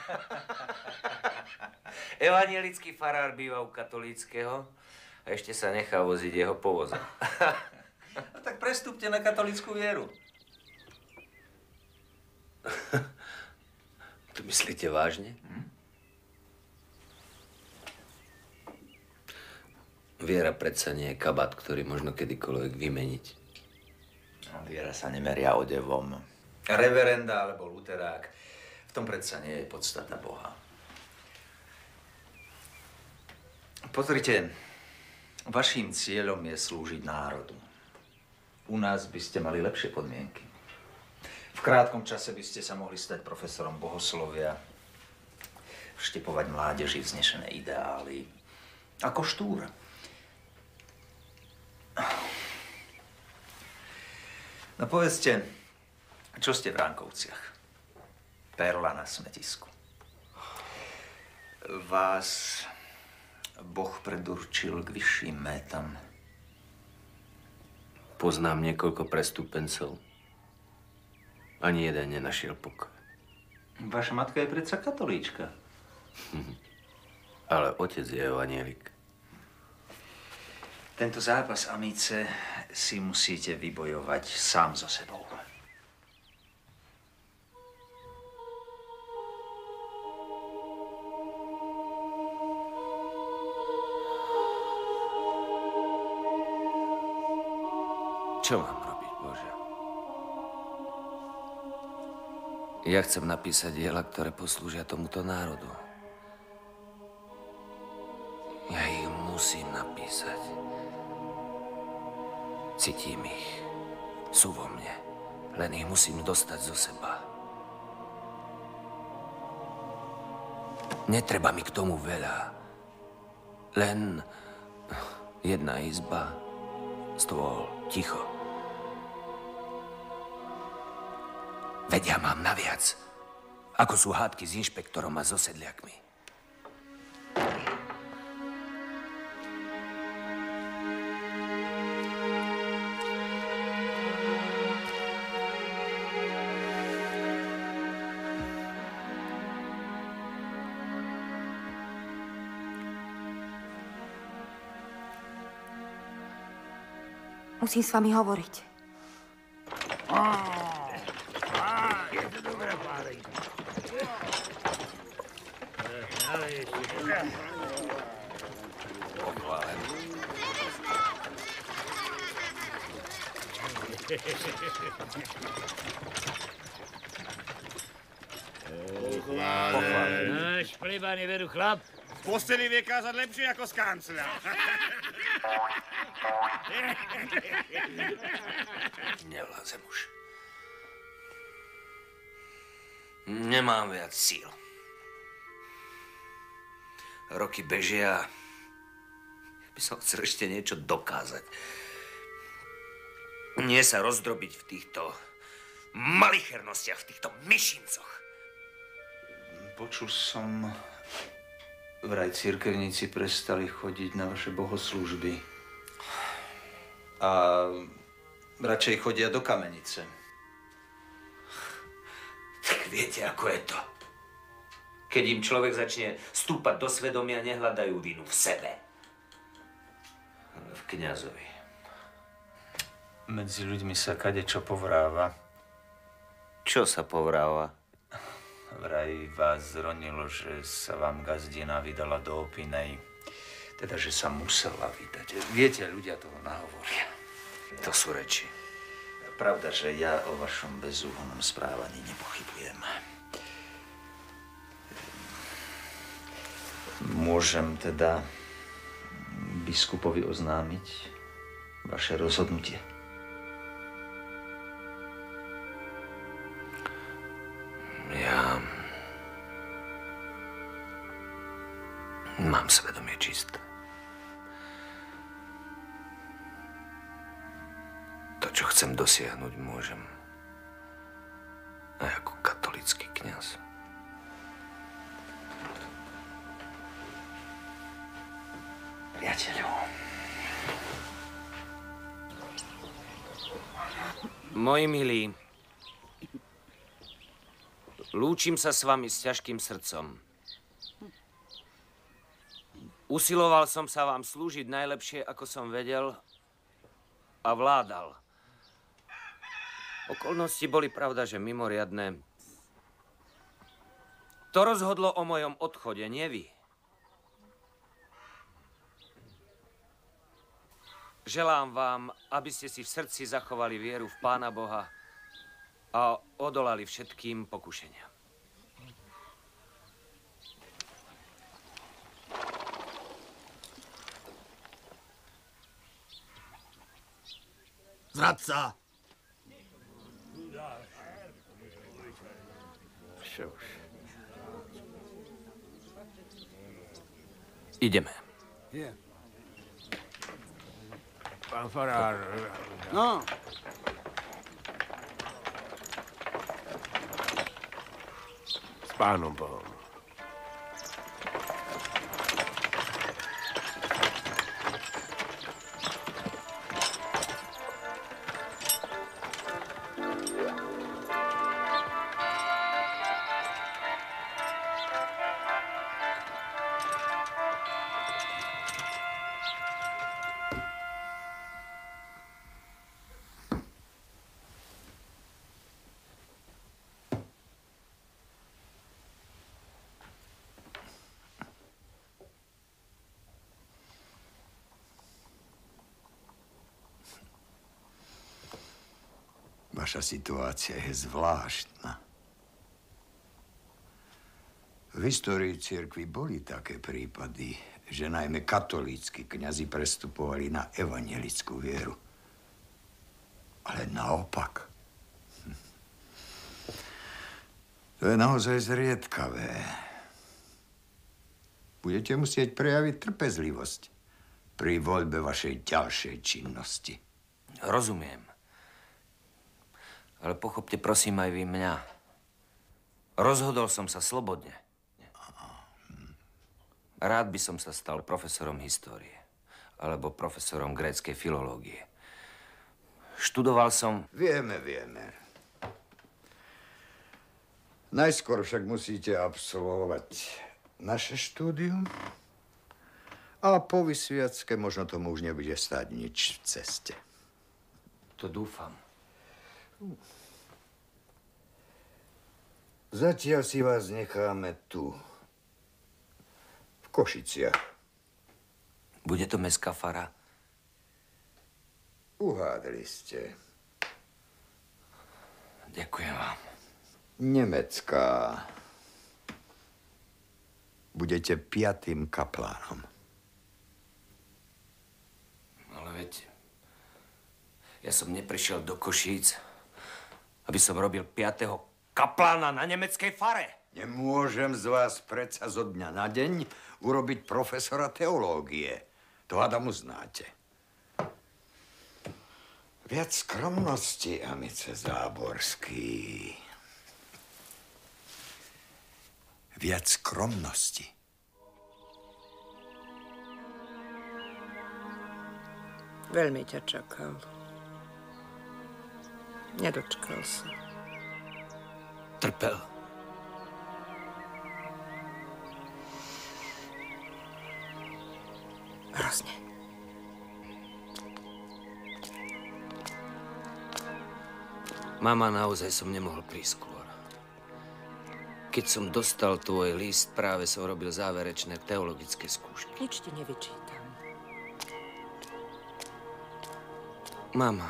Evangelický farár býva u katolíckeho a ešte sa nechá voziť jeho povozom. No tak prestúpte na katolícku vieru. To myslíte vážne? Hm? Viera predsa nie je kabát, ktorý možno kedykoľvek vymeniť. No, viera sa nemeria odevom. Reverenda alebo luterák, v tom predsa nie je podstata Boha. Pozrite, vaším cieľom je slúžiť národu. U nás by ste mali lepšie podmienky. V krátkom čase by ste sa mohli stať profesorom bohoslovia, vštepovať mládeži vznešené ideály. Ako Štúr. No povedzte, čo ste v Ránkovciach? Perla na smetisku. Vás Boh predurčil k vyšším métam. Poznám niekoľko prestúpencov. Ani jeden nenašiel pokoj. Vaša matka je predsa katolíčka. Ale otec je evanjelik. Tento zápas, amice, si musíte vybojovať sám so sebou. Čo mám robiť, Bože? Ja chcem napísať diela, ktoré poslúžia tomuto národu. Ja ich musím napísať. Cítim ich. Sú vo mne. Len ich musím dostať zo seba. Netreba mi k tomu veľa. Len jedna izba, stôl, ticho. Veď ja mám naviac, ako sú hádky s inšpektorom a so sedliakmi. Musím s vami hovoriť. Náš plebány veru chlap. V posteli vie kázať lepšie ako z kancla. Nevládzem už. Nemám viac síl. Roky bežia. By som chcel ešte niečo dokázať. Nie sa rozdrobiť v týchto malichernostiach, v týchto myšincoch. Počul som, vraj cirkevníci prestali chodiť na vaše bohoslúžby. A radšej chodia do kamenice. Tak viete, ako je to. Keď im človek začne stúpať do svedomia, nehľadajú vinu v sebe. Ale v kňazovi. Medzi ľuďmi sa kadečo povráva. Čo sa povráva? Vraj vás zronilo, že sa vám gazdina vydala do opínej. Teda, že sa musela vydať. Viete, ľudia toho nahovoria. To sú reči. Pravda, že ja o vašom bezúhonnom správaní nepochybujem. Môžem teda biskupovi oznámiť vaše rozhodnutie? Ja mám svedomie čisté. To, čo chcem dosiahnuť, môžem aj ako katolícky kňaz. Priateľu. Moji milí, lúčim sa s vami s ťažkým srdcom. Usiloval som sa vám slúžiť najlepšie, ako som vedel a vládal. Okolnosti boli, pravda, že mimoriadne. To rozhodlo o mojom odchode, nie vy. Želám vám, aby ste si v srdci zachovali vieru v Pána Boha a odolali všetkým pokušeniam. Zradca. Čo už. Ideme. Je. Pán farár. No. S pánom Bohom. Vaša situácia je zvláštna. V histórii cirkvi boli také prípady, že najmä katolícki kňazi prestupovali na evanjelickú vieru. Ale naopak. Hm. To je naozaj zriedkavé. Budete musieť prejaviť trpezlivosť pri voľbe vašej ďalšej činnosti. Rozumiem. Ale pochopte prosím aj vy mňa. Rozhodol som sa slobodne. Rád by som sa stal profesorom histórie alebo profesorom gréckej filológie. Študoval som... Vieme, vieme. Najskôr však musíte absolvovať naše štúdium a po vysviacke možno tomu už nebude stáť nič v ceste. To dúfam. Zatiaľ si vás necháme tu, v Košiciach. Bude to mestská fara? Uhádli ste. Ďakujem vám. Nemecká. Budete piatým kaplánom. Ale veď, ja som neprišiel do Košíc, aby som robil piatého kaplána na nemeckej fare. Nemôžem z vás predsa zo dňa na deň urobiť profesora teológie. To hádam uznáte. Viac skromnosti, amice Záborský. Viac skromnosti. Veľmi ťa čakal. Nedočkal sa. Trpel. Hrozne. Mama, naozaj som nemohol prísť skôr. Keď som dostal tvoj list, práve som robil záverečné teologické skúšky. Nič ti nevyčítam. Mama.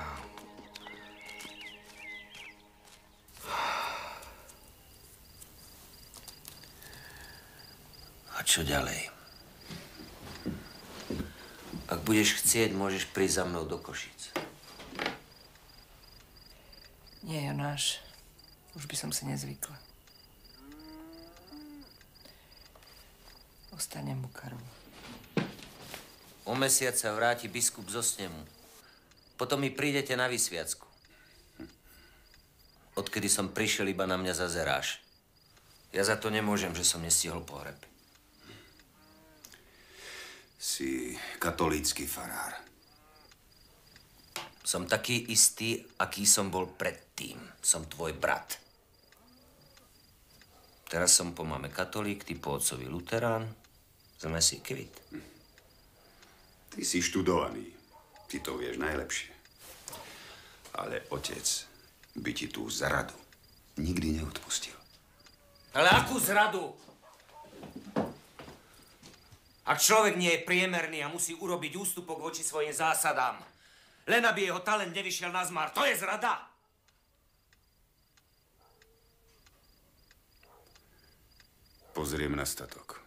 A čo ďalej? Ak budeš chcieť, môžeš prísť za mnou do Košíc. Nie, Jonáš. Už by som si nezvykla. Ostanem u Karolu. O mesiac sa vráti biskup zo snemu. Potom mi prídete na vysviacku. Odkedy som prišiel, iba na mňa zazeráš. Ja za to nemôžem, že som nestihol pohreb. Si katolícky farár. Som taký istý, aký som bol predtým. Som tvoj brat. Teraz som po mame katolík, ty po otcovi luterán. Sme si kvit. Ty si študovaný. Ty to vieš najlepšie. Ale otec by ti tú zradu nikdy neodpustil. Ale akú zradu? Ak človek nie je priemerný a musí urobiť ústupok voči svojim zásadám, len aby jeho talent nevyšiel na zmar, to je zrada. Pozriem na statok.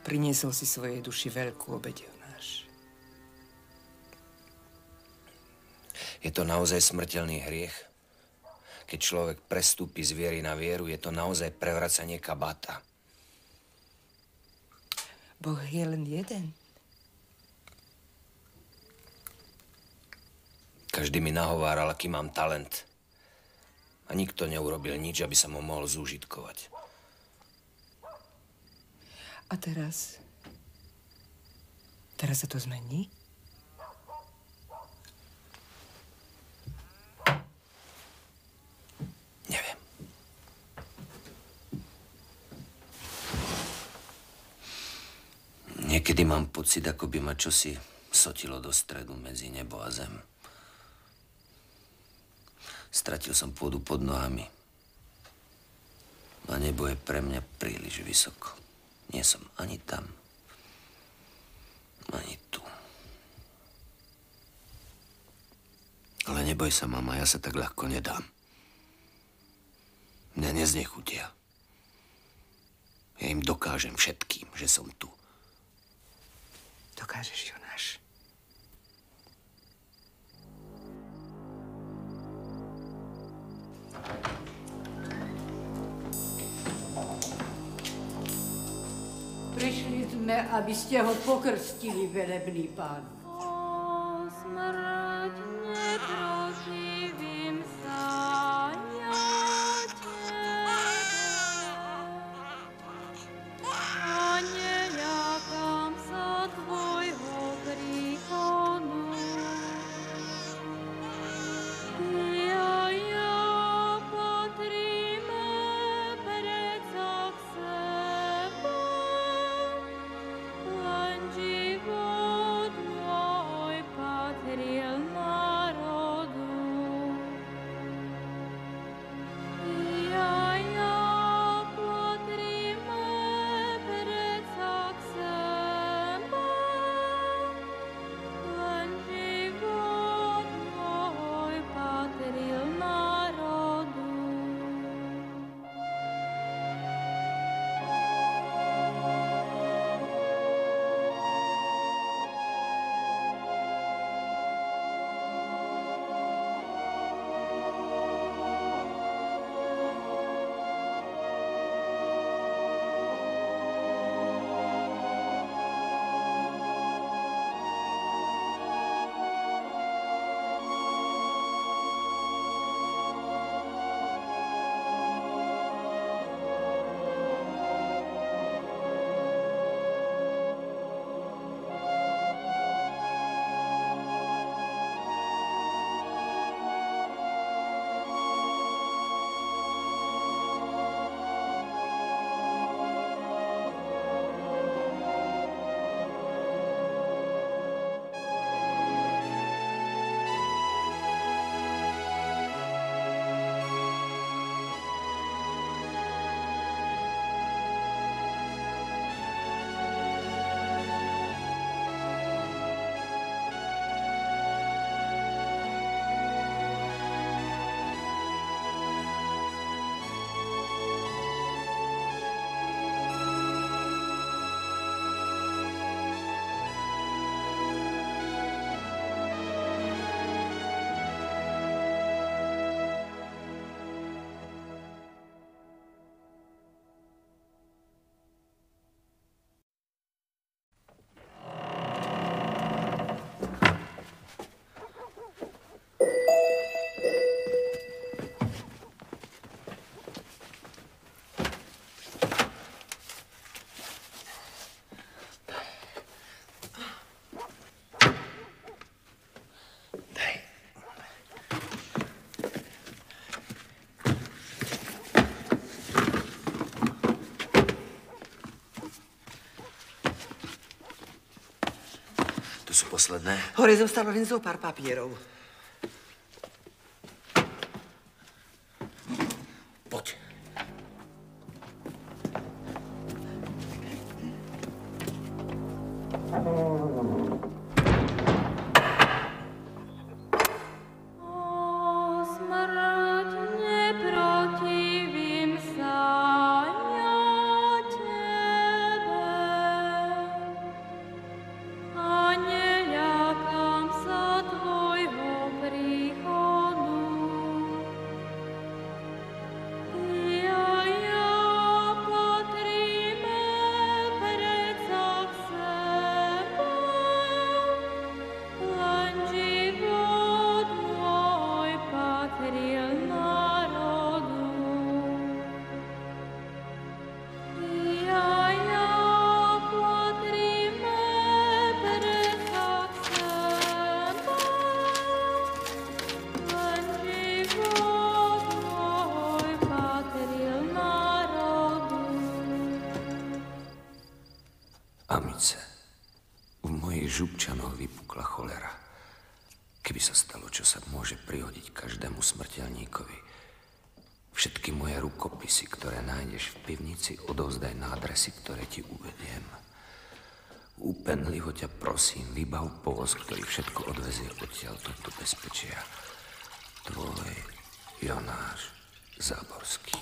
Priniesol si svojej duši veľkú obeť, Jonáš. Je to naozaj smrteľný hriech? Keď človek prestúpi z viery na vieru, je to naozaj prevracanie kabáta. Boh je len jeden. Každý mi nahováral, aký mám talent. A nikto neurobil nič, aby sa mu mohol zúžitkovať. A teraz? Teraz sa to zmení? Neviem. Niekedy mám pocit, ako by ma čosi sotilo do stredu medzi nebo a zem. Stratil som pôdu pod nohami. A nebo je pre mňa príliš vysoko. Nie som ani tam, ani tu. Ale neboj sa, mama, ja sa tak ľahko nedám. Mňa neznechutia. Ja im dokážem všetkým, že som tu. Dokážeš, Jonáš. Prišli sme, aby ste ho pokrstili, velebný pán. O smrť neprotivím sa ja tebe, a neľakám sa tvojho príkonu. Ja, ja patríme predsa k sebe, len život môj patril národu. Ja, ja patríme predsa k sebe, len život môj patril národu. To sú posledné. Hore zostalo len zo pár papierov. Poď. O smrť neprotivím sa ja tebe, Amice, v mojich župčanoch vypukla cholera. Keby sa stalo, čo sa môže prihodiť každému smrteľníkovi, všetky moje rukopisy, ktoré nájdeš v pivnici, odovzdaj na adresy, ktoré ti uvediem. Úpenlivo ťa prosím, vybav povoz, ktorý všetko odvezie odtiaľto do bezpečia. Tvoj Jonáš Záborský.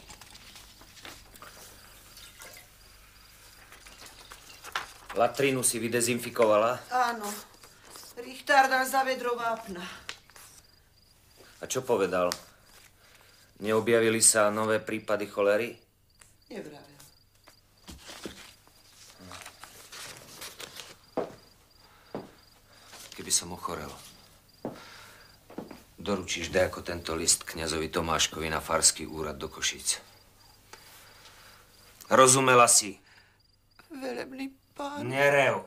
Latrínu si vydezinfikovala? Áno. Richtár dal za vedro vápna. A čo povedal? Neobjavili sa nové prípady cholery? Nevravel. Keby som ochorel, doručíš dajako tento list kňazovi Tomáškovi na farský úrad do Košíc. Rozumela si? Velebný pán. Nerev.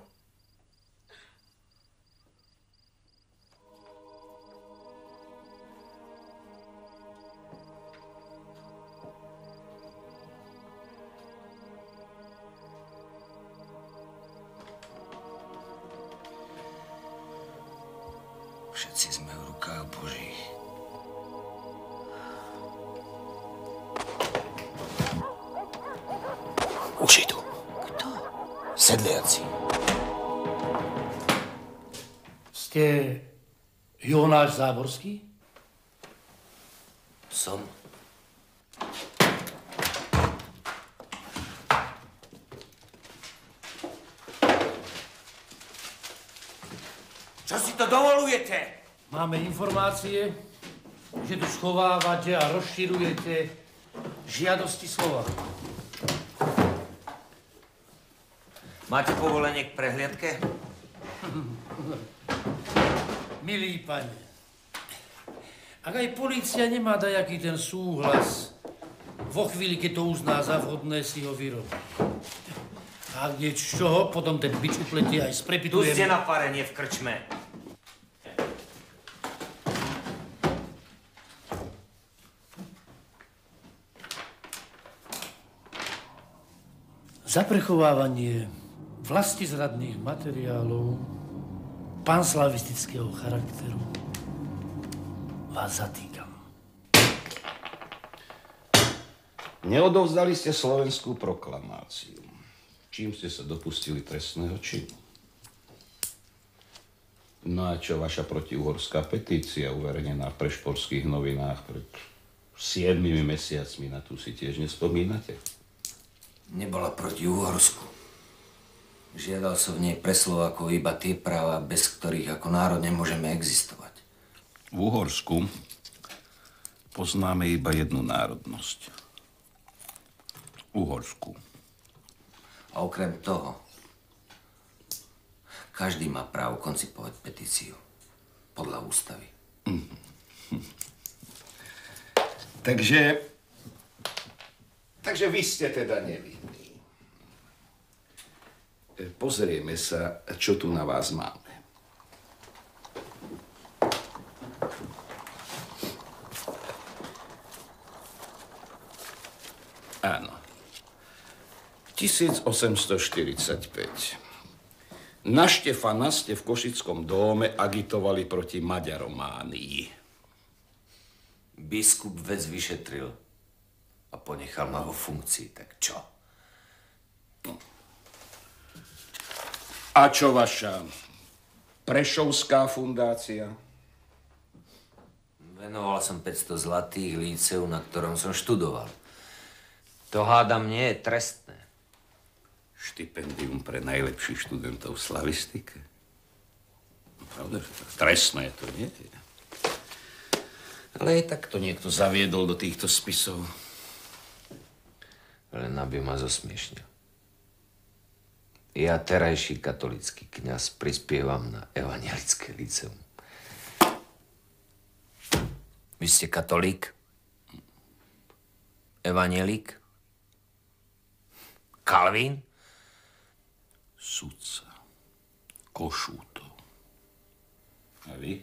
Všetci sme v rukách Božích. Už idú. Kto? Sedliaci. Ste Jonáš Záborský? Som. Čo si to dovolujete? Máme informácie, že tu schovávate a rozširujete žiadosti slova. Máte povolenie k prehliadke? Milý pane, ak aj polícia nemá dajaký ten súhlas, vo chvíli, keď to uzná za vhodné, si ho vyrobí. A ak nie z čoho, potom ten bič upletie aj s Tu prepitujem. ste na fare, nie v krčme. Za prechovávanie vlastizradných materiálov panslavistického charakteru vás zatýkam. Neodovzdali ste slovenskú proklamáciu, čím ste sa dopustili trestného činu. No a čo vaša protiuhorská petícia uverejnená v prešporských novinách pred siedmimi mesiacmi, na tú si tiež nespomínate? Nebola proti Uhorsku. Žiadal som v nej pre Slovákov iba tie práva, bez ktorých ako národ nemôžeme existovať. V Uhorsku poznáme iba jednu národnosť. Uhorsku. A okrem toho, každý má právo koncipovať petíciu podľa ústavy. Takže... Takže vy ste teda nevinní. Pozrieme sa, čo tu na vás máme. Áno. tisíc osemsto štyridsaťpäť. Na Štefana ste v Košickom dóme agitovali proti maďarománii. Biskup vec vyšetril a ponechal ma vo funkcii, tak čo? A čo vaša Prešovská fundácia? Venoval som päťsto zlatých líceu, na ktorom som študoval. To hádam nie je trestné. Štipendium pre najlepších študentov v slavistike? Pravda, že to trestné to nie je. Ale aj tak to niekto zaviedol do týchto spisov. Len aby ma zosmiešnil. Ja, terajší katolický kňaz, prispievam na evangelické liceum. Vy ste katolík? Evangelík? Kalvín? Sudca. Košútov. A vy?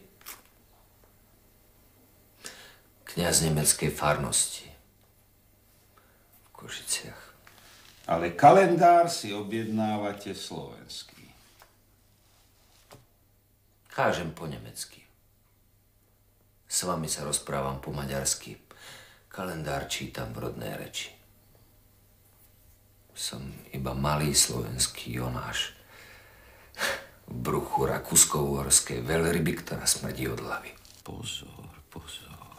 Kňaz nemeckej farnosti. V Košiciach. Ale kalendár si objednávate slovenský. Kážem po nemecky. S vami sa rozprávam po maďarsky. Kalendár čítam v rodnej reči. Som iba malý slovenský Jonáš v bruchu rakúsko-uhorskej veľryby, ktorá smrdí od hlavy. Pozor, pozor.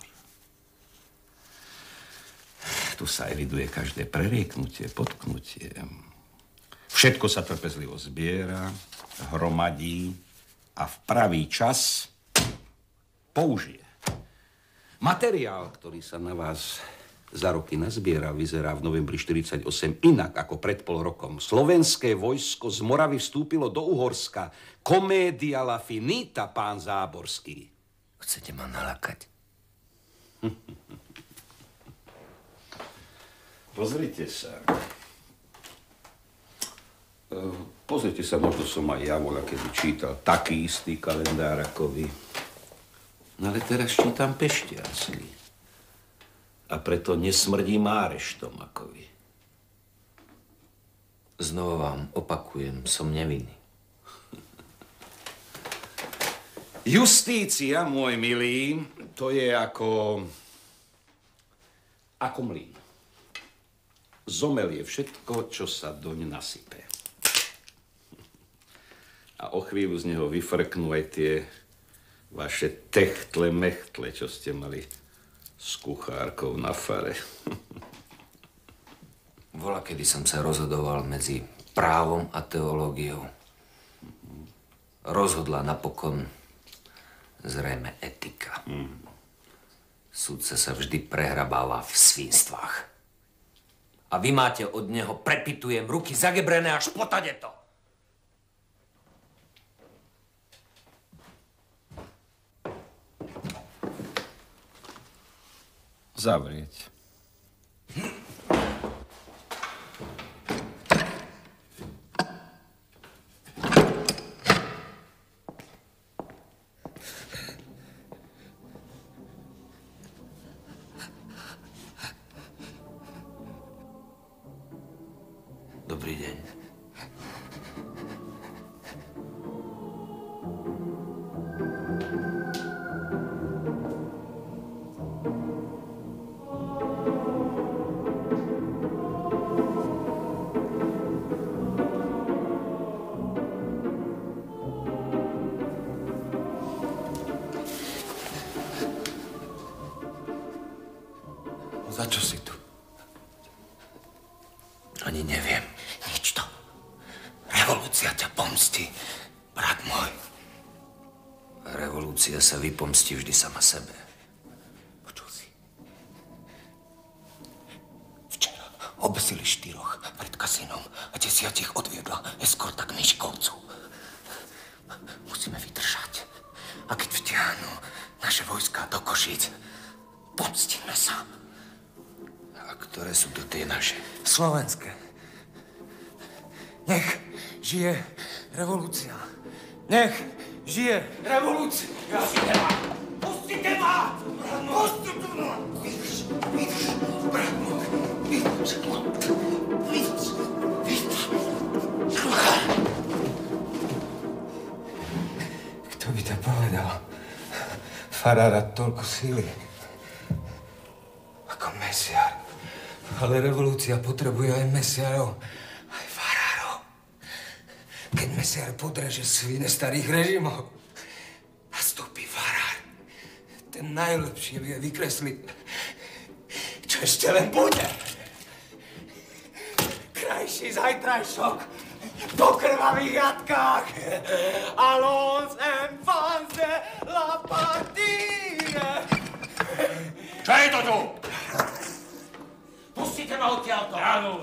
Tu sa eviduje každé prerieknutie, potknutie. Všetko sa trpezlivo zbiera, hromadí a v pravý čas použije. Materiál, ktorý sa na vás za roky nazbieral, vyzerá v novembri štyridsaťosem inak ako pred pol rokom. Slovenské vojsko z Moravy vstúpilo do Uhorska. Komédia la finita, pán Záborský. Chcete ma nalakať? Pozrite sa. Pozrite sa, možno som aj ja voľa, kedy čítal taký istý kalendár ako vy. No ale teraz čítam peštiarsky. A preto nesmrdím áreštom ako vy. Znova vám opakujem, som nevinný. Justícia, môj milý, to je ako... ako mlyn. Zomelie všetko, čo sa doň nasype. A o chvíľu z neho vyfrknú aj tie vaše techtle, mechtle, čo ste mali s kuchárkou na fare. Voľa, kedy som sa rozhodoval medzi právom a teológiou. Rozhodla napokon zrejme etika. Sudca sa vždy prehrabáva v svinstvách. A vy máte od neho, prepitujem, ruky zagebrené až po tadeto. Zavrieť. Dobrý deň. Za čo si tu? Ani neviem. Nič to. Revolúcia ťa pomstí, brat môj. Revolúcia sa vypomstí vždy sama sebe. Počul si? Včera obesili štyroch pred kasínom a desiatich odviedla eskorta k Miškovcu. Musíme vydržať. A keď vtiahnu naše vojská do Košíc, pomstíme sa. A ktoré sú to tie naše? Slovenské. Nech žije revolúcia. Nech žije revolúcia. Pustite ma! Pustite ma! Pustite ma! Vydrž, vydrž, brat môj. Vydrž, vydrž, vydrž. Kto by to povedal? Farára toľko síly. Ako mesiár. Ale revolúcia potrebuje aj mesiárov, aj farárov. Keď mesiár podreže svine starých režimov, nastúpi farár. Ten najlepšie vie vykresliť, čo ešte len bude. Krajší zajtrajšok po krvavých jatkách. Allons en fanze la partie. Čo je to tu? Pustite ma odtiaľto! Áno.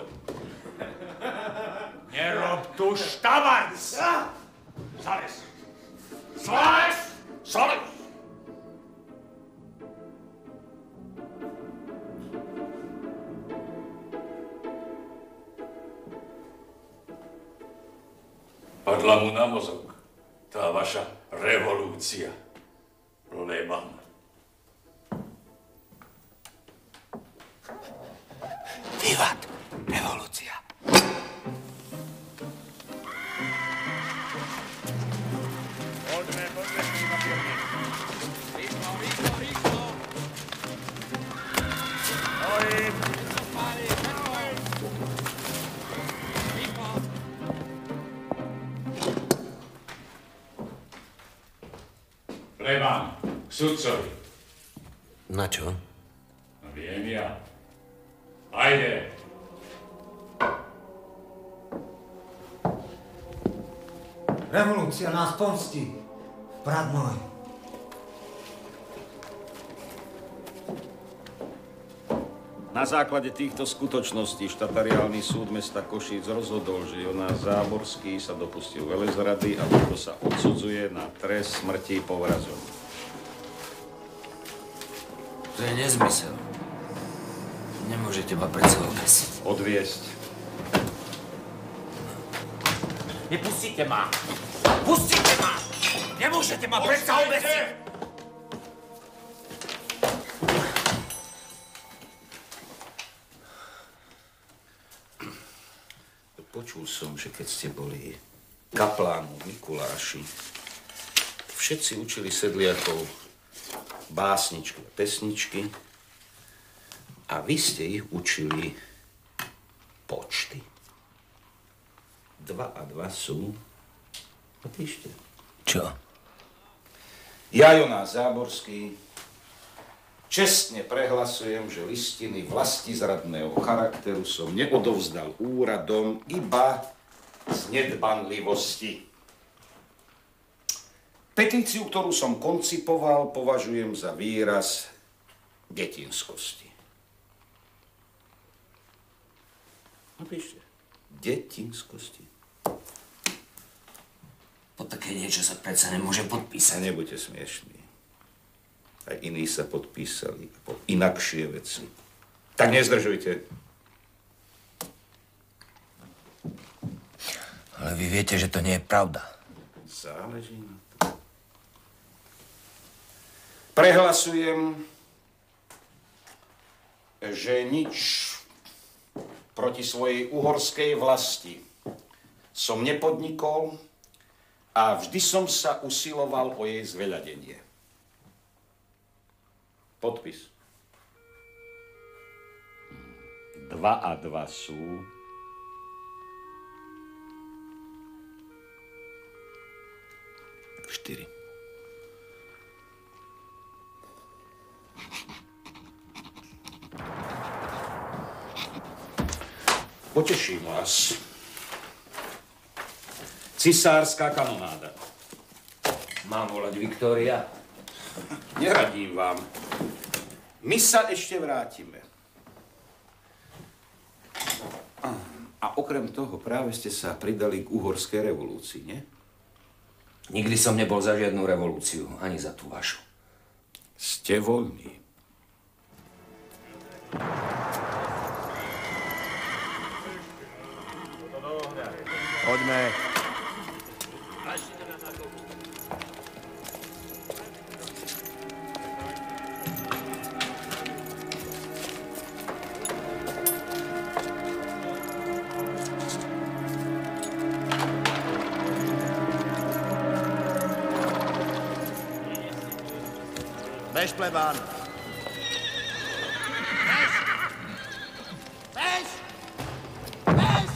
Nerob tu štabanc! Zales! Zales! Zales! Padla mu na mozog tá vaša revolúcia. Plné mám. Vivat revolúcia. sudcovi. Na čo? No viem ja. Ajde. Revolúcia nás pomstí, brat môj. Na základe týchto skutočností štatariálny súd mesta Košíc rozhodol, že Jonás Záborský sa dopustil velezrady a preto sa odsudzuje na trest smrti povrazom. To je nezmysel. Nemôžete ma predsa obesiť. Odviesť. Nepustíte ma! Pustite ma! Nemôžete ma predsa obesiť! Počul som, že keď ste boli kaplánu v Mikuláši, všetci učili sedliakov básničky a pesničky a vy ste ich učili počty. Dva a dva sú... Napíšte. Čo? Ja, Jonás Záborský, čestne prehlasujem, že listiny vlastizradného charakteru som neodovzdal úradom iba z nedbanlivosti. Petíciu, ktorú som koncipoval, považujem za výraz detinskosti. Napíšte. Detinskosti. Po také niečo sa predsa nemôže podpísať. Nebuďte smiešní. Aj iní sa podpísali po inakšie veci. Tak nezdržujte. Ale vy viete, že to nie je pravda. Záleží na to. Prehlasujem, že nič proti svojej uhorskej vlasti som nepodnikol a vždy som sa usiloval o jej zveľadenie. Podpis. Dva a dva sú... Štyri. Poteším vás. Cisárska kanonáda. Mám volať Viktória? Neradím vám. My sa ešte vrátime. A okrem toho práve ste sa pridali k uhorskej revolúcii, nie? Nikdy som nebol za žiadnu revolúciu, ani za tú vašu. Ste voľní. Poďme. Bež, plebán. Bež! Bež! Bež!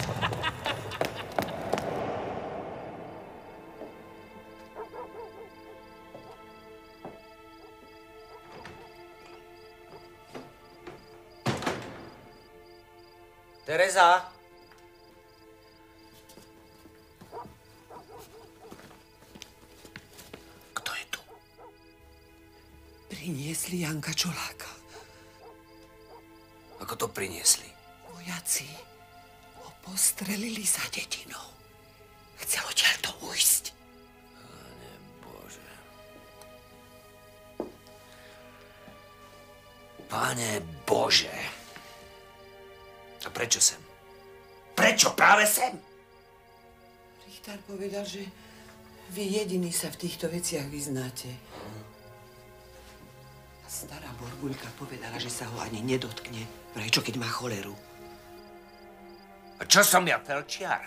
Tereza? Priniesli Janka Čoláka. Ako to priniesli? Vojaci ho postrelili za dedinou. Chcel odtiaľto ujsť. Pane Bože. Pane Bože. A prečo sem? Prečo práve sem? Richtár povedal, že vy jediní sa v týchto veciach vyznáte. Stará Borguľka povedala, že sa ho ani nedotkne. Vraj čo, keď má choleru. A čo som ja, felčiar?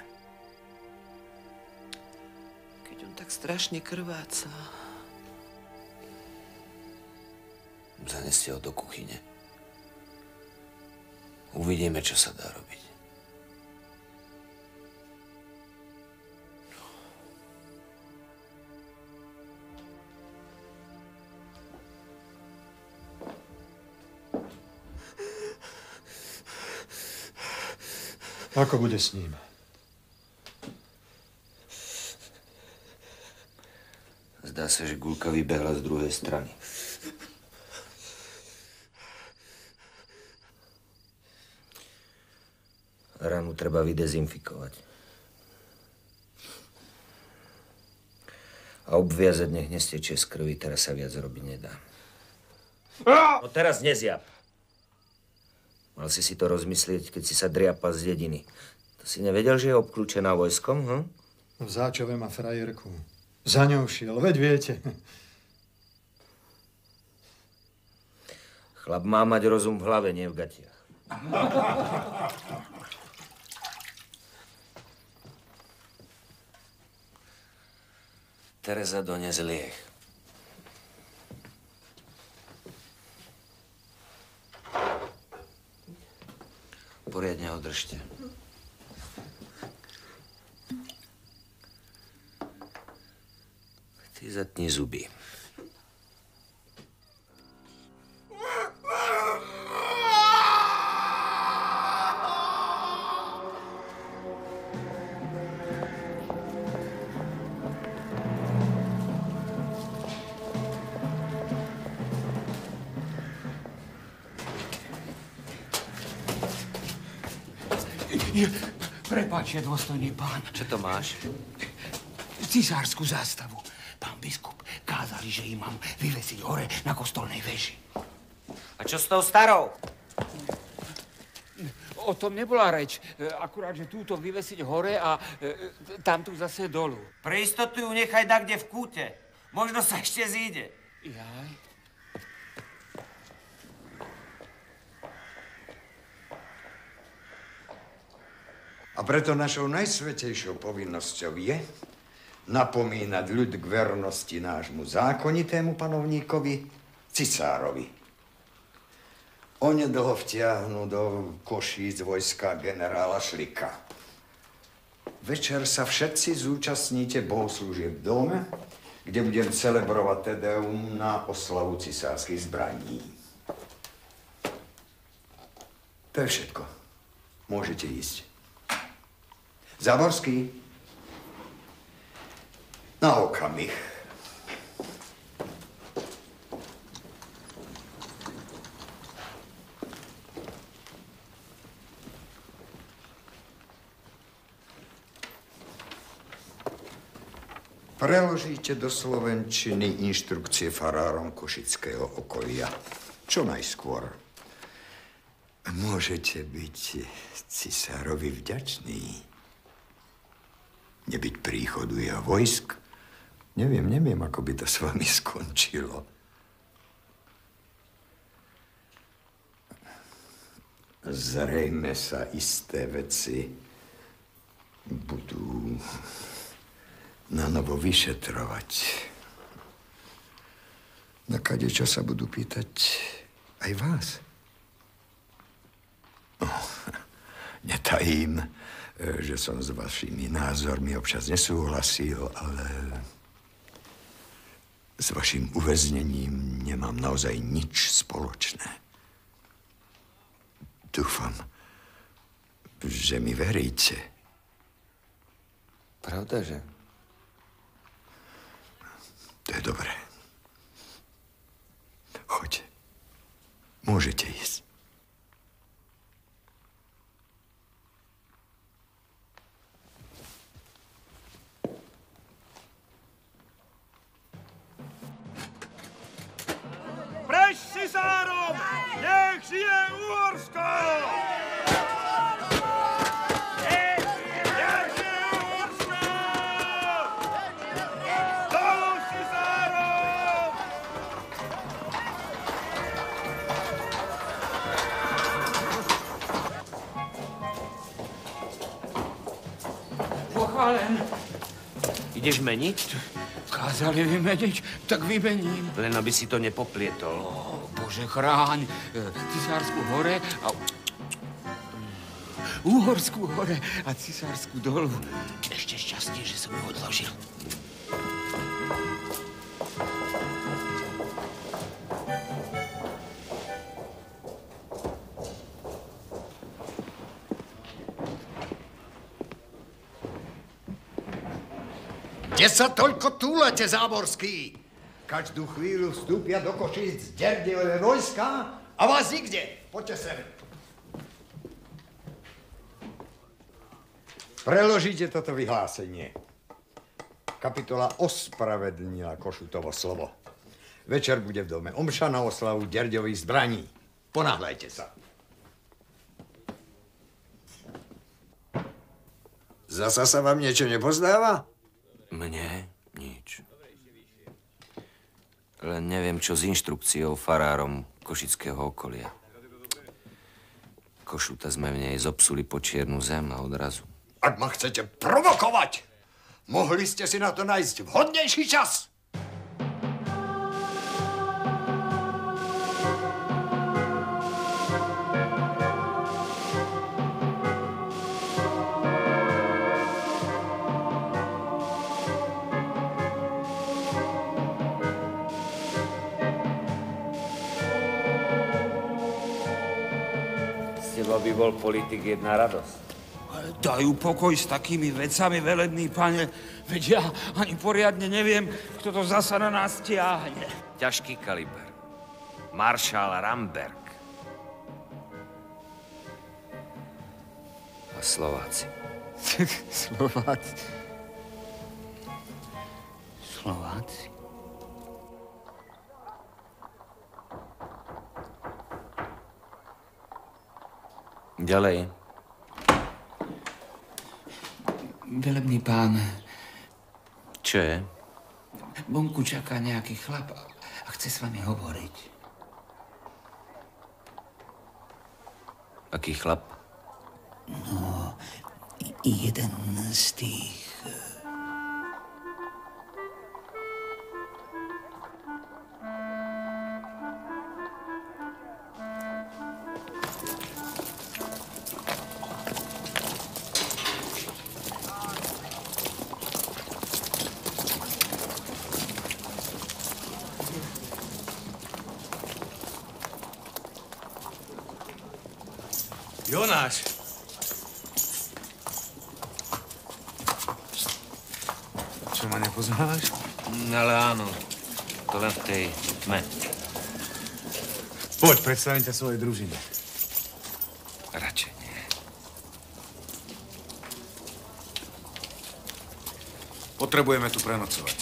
Keď on tak strašne krváca. Zaneste ho do kuchyne. Uvidíme, čo sa dá robiť. Ako bude s ním? Zdá sa, že guľka vybehla z druhej strany. Ranu treba vydezinfikovať. A obviazať, nech nestečie z krvi, teraz sa viac robiť nedá. No teraz nezjab. Mal si si to rozmyslieť, keď si sa driapal z dediny. To si nevedel, že je obklúčená vojskom, hm? V Záčove má frajerku. Za ňou šiel, veď viete. Chlap má mať rozum v hlave, nie v gatiach. Tereza, dones lieh. Poriadne ho držte. Ty zatni zuby. Prepáčte, dôstojný pán. Čo to máš? Cisársku zástavu. Pán biskup, kázali, že im mám vyvesiť hore na kostolnej veži. A čo s tou starou? O tom nebola reč. Akurát, že túto vyvesiť hore a e, tam tu zase dolu. Pre istotu ju nechaj dakde v kúte. Možno sa ešte zíde. Jaj. A preto našou najsvetejšou povinnosťou je napomínať ľud k vernosti nášmu zákonitému panovníkovi, cisárovi. Onedlho vtiahnu do Košíc vojska generála Šlika. Večer sa všetci zúčastníte bohoslúžieb v dome, kde budem celebrovať Tedeum na oslavu cisárskych zbraní. To je všetko. Môžete ísť. Záborský. Na okamih. Preložíte do slovenčiny inštrukcie farárom košického okolia. Čo najskôr. Môžete byť cisárovi vďační. Nebyť príchodu jeho vojsk. Neviem, neviem, ako by to s vami skončilo. Zrejme sa isté veci budú na novo vyšetrovať. Na kadečo sa budú pýtať aj vás. Oh, netajím, že som s vašimi názormi občas nesúhlasil, ale s vašim uväznením nemám naozaj nič spoločné. Dúfam, že mi veríte. Pravda, že? To je dobré. Choďte. Môžete ísť. Preč cisárom! Nech žije Uhorsko! Nech žije Uhorsko! Dolu s cisárom! Pochválen. Ideš meniť? Kázali vymeniť, tak vymením. Len aby si to nepoplietol. O, Bože, chráň. Cisársku hore a... Uhorskú hore a cisársku dolu. Ešte šťastie, že som ju odložil. Kde sa toľko túlete, Záborský? Každú chvíľu vstúpia do Košíc derdivé vojska a vás nikde. Poďte sem. Preložíte toto vyhlásenie. Kapitola ospravedlnila Košutovo slovo. Večer bude v dome omša na oslavu derďových zbraní. Ponáhľajte sa. Zasa sa vám niečo nepozdáva? Mne nič. Len neviem, čo s inštrukciou farárom košického okolia. Košuta sme v nej zobsuli po čiernu zem a odrazu. Ak ma chcete provokovať, mohli ste si na to nájsť vhodnejší čas. By bol politik jedna radosť. Ale dajú pokoj s takými vecami, velebný pane. Veď ja ani poriadne neviem, kto to zasa na nás tiahne. Ťažký kaliber. Maršál Ramberg. A Slováci. Slováci. Slováci. Ďalej. Velebný pán. Čo je? Vonku čaká nejaký chlap a chce s vami hovoriť. Aký chlap? No, jeden z tých... Jonáš. Čo, ma nepoznáš? Ale áno, to len v tej tme. Poď, predstavím ťa svojej družine. Radšej nie. Potrebujeme tu prenocovať.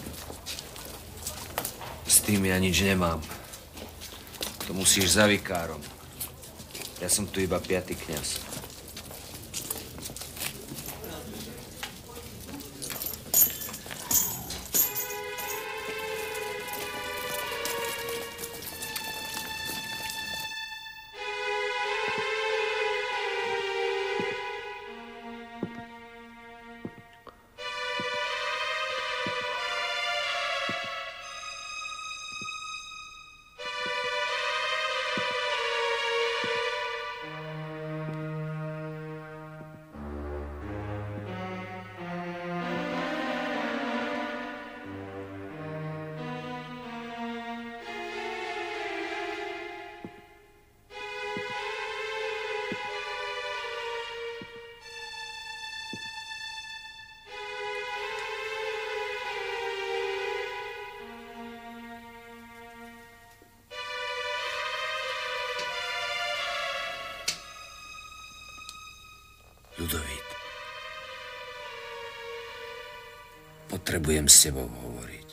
S tým ja nič nemám. To musíš za vikárom. Ja som tu iba piatý kňaz. Ľudovít, potrebujem s tebou hovoriť.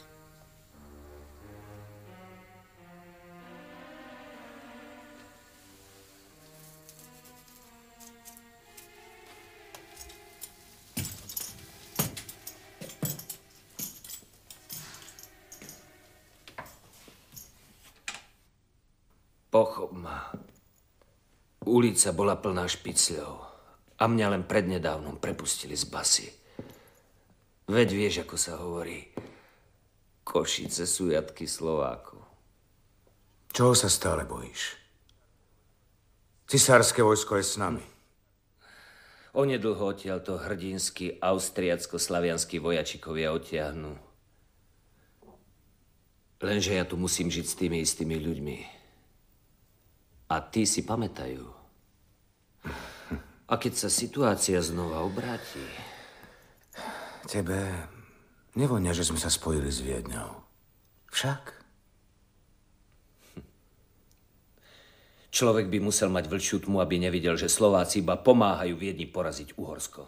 Pochop ma. Ulica bola plná špicľov. A mňa len prednedávnom prepustili z basy. Veď vieš, ako sa hovorí. Košice sú jatky Slovákov. Čoho sa stále bojíš? Cisárske vojsko je s nami. Onedlho odtiaľto hrdinskí austriacko-slavianskí vojačikovia odtiahnu. Lenže ja tu musím žiť s tými istými ľuďmi. A tí si pamätajú. A keď sa situácia znova obráti... Tebe Nevonia, že sme sa spojili s Viedňou. Však? Človek by musel mať vlčiu tmu, aby nevidel, že Slováci iba pomáhajú Viedni poraziť Uhorsko.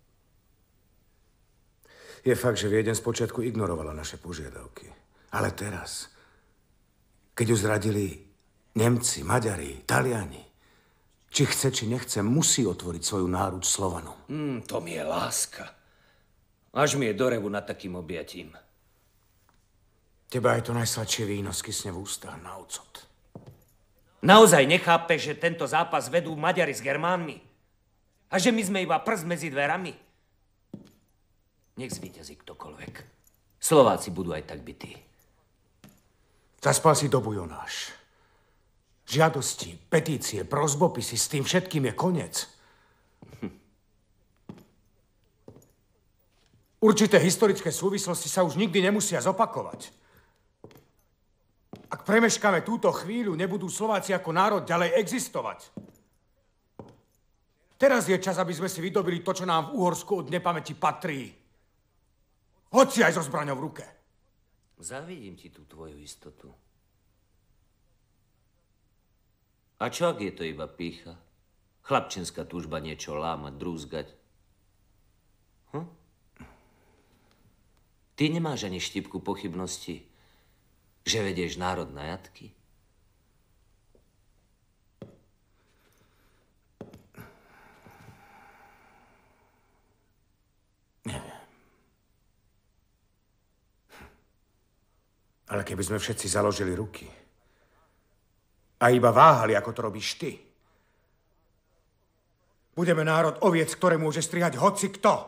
Je fakt, že Viedeň spočiatku ignorovala naše požiadavky. Ale teraz, keď ju zradili Nemci, Maďari, Taliani, či chce, či nechce, musí otvoriť svoju náruč Slovanom. Hmm, to mi je láska. Až mi je do revu nad takým objatím. Teba aj to najsladšie víno skysne v ústach na ocot. Naozaj nechápeš, že tento zápas vedú Maďari s Germánmi? A že my sme iba prst medzi dverami? Nech zvíťazí ktokoľvek. Slováci budú aj tak bití. Zaspal si dobu, Jonáš. Žiadosti, petície, prosbopisy, s tým všetkým je koniec. Určité historické súvislosti sa už nikdy nemusia zopakovať. Ak premeškáme túto chvíľu, nebudú Slováci ako národ ďalej existovať. Teraz je čas, aby sme si vydobili to, čo nám v Uhorsku od nepamäti patrí. Hoď si aj so zbraňou v ruke. Závidím ti tú tvoju istotu. A čo, ak je to iba pýcha? Chlapčenská túžba niečo lámať, drúzgať? Hm? Ty nemáš ani štipku pochybnosti, že vedieš národ na jatky? Neviem. Ale keby sme všetci založili ruky a iba váhali, ako to robíš ty, budeme národ oviec, ktoré môže strihať hoci kto.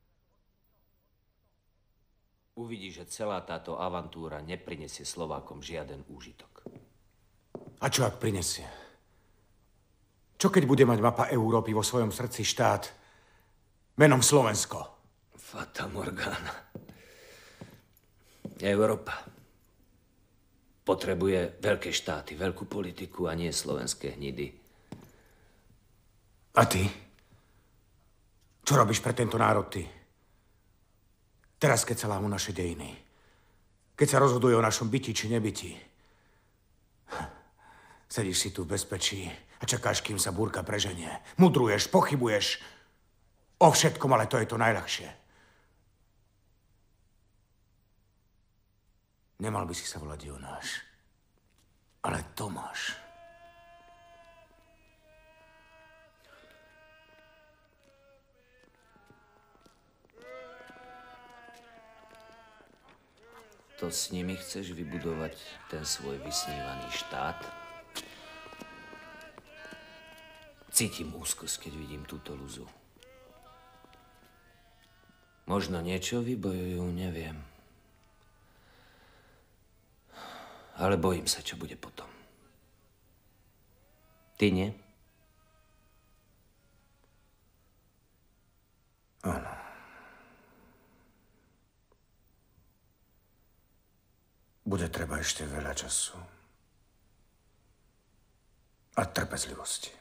Uvidíš, že celá táto avantúra neprinesie Slovákom žiaden úžitok. A čo ak prinesie? Čo keď bude mať mapa Európy vo svojom srdci štát menom Slovensko? Fata Morgana. Európa potrebuje veľké štáty, veľkú politiku a nie slovenské hnidy. A ty? Čo robíš pre tento národ ty? Teraz, keď sa lámu naše dejiny, keď sa rozhoduje o našom byti či nebyti, sedíš si tu v bezpečí a čakáš, kým sa búrka preženie. Mudruješ, pochybuješ o všetkom, ale to je to najľahšie. Nemal by si sa volať Jonáš, ale Tomáš. To s nimi chceš vybudovať ten svoj vysnívaný štát? Cítim úzkosť, keď vidím túto luzu. Možno niečo vybojujú, neviem. Ale bojím sa, čo bude potom. Ty nie? Áno. Bude treba ešte veľa času a trpezlivosti.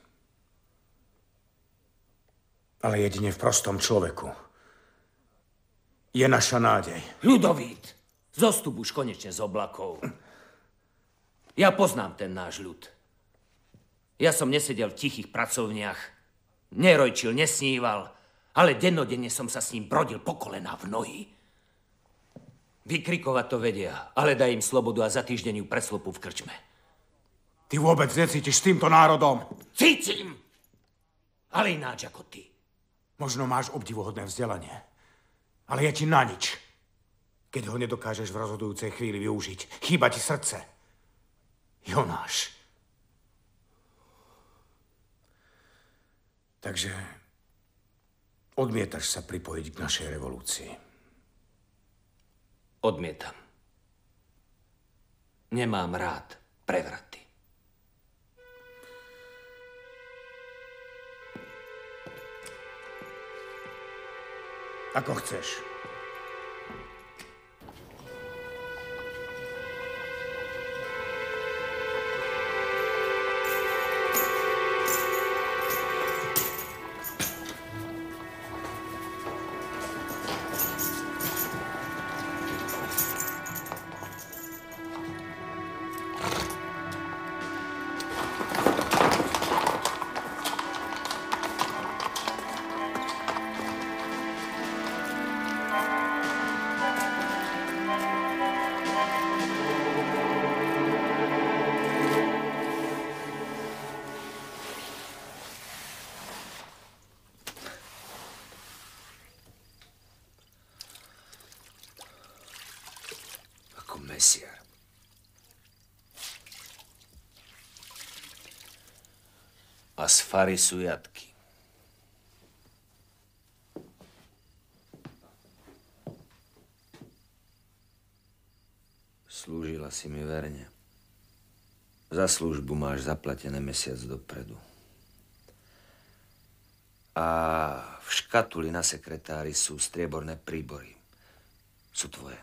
Ale jedine v prostom človeku je naša nádej. Ľudovít, zostup už konečne z oblakov. Ja poznám ten náš ľud. Ja som nesedel v tichých pracovniach, nerojčil, nesníval, ale dennodenne som sa s ním brodil po kolená v nohy. Vykrikovať to vedia, ale daj im slobodu a za týždeň ju preslopu v krčme. Ty vôbec necítiš s týmto národom? Cítim! Ale ináč ako ty. Možno máš obdivuhodné vzdelanie, ale je ti na nič, keď ho nedokážeš v rozhodujúcej chvíli využiť. Chýba ti srdce. Jonáš. Takže odmietaš sa pripojiť k našej revolúcii. Odmietam. Nemám rád prevraty. Ako chceš. mesiar. A z fary sú jatky. Slúžila si mi verne. Za službu máš zaplatené mesiac dopredu. A v škatuli na sekretári sú strieborné príbory. Sú tvoje.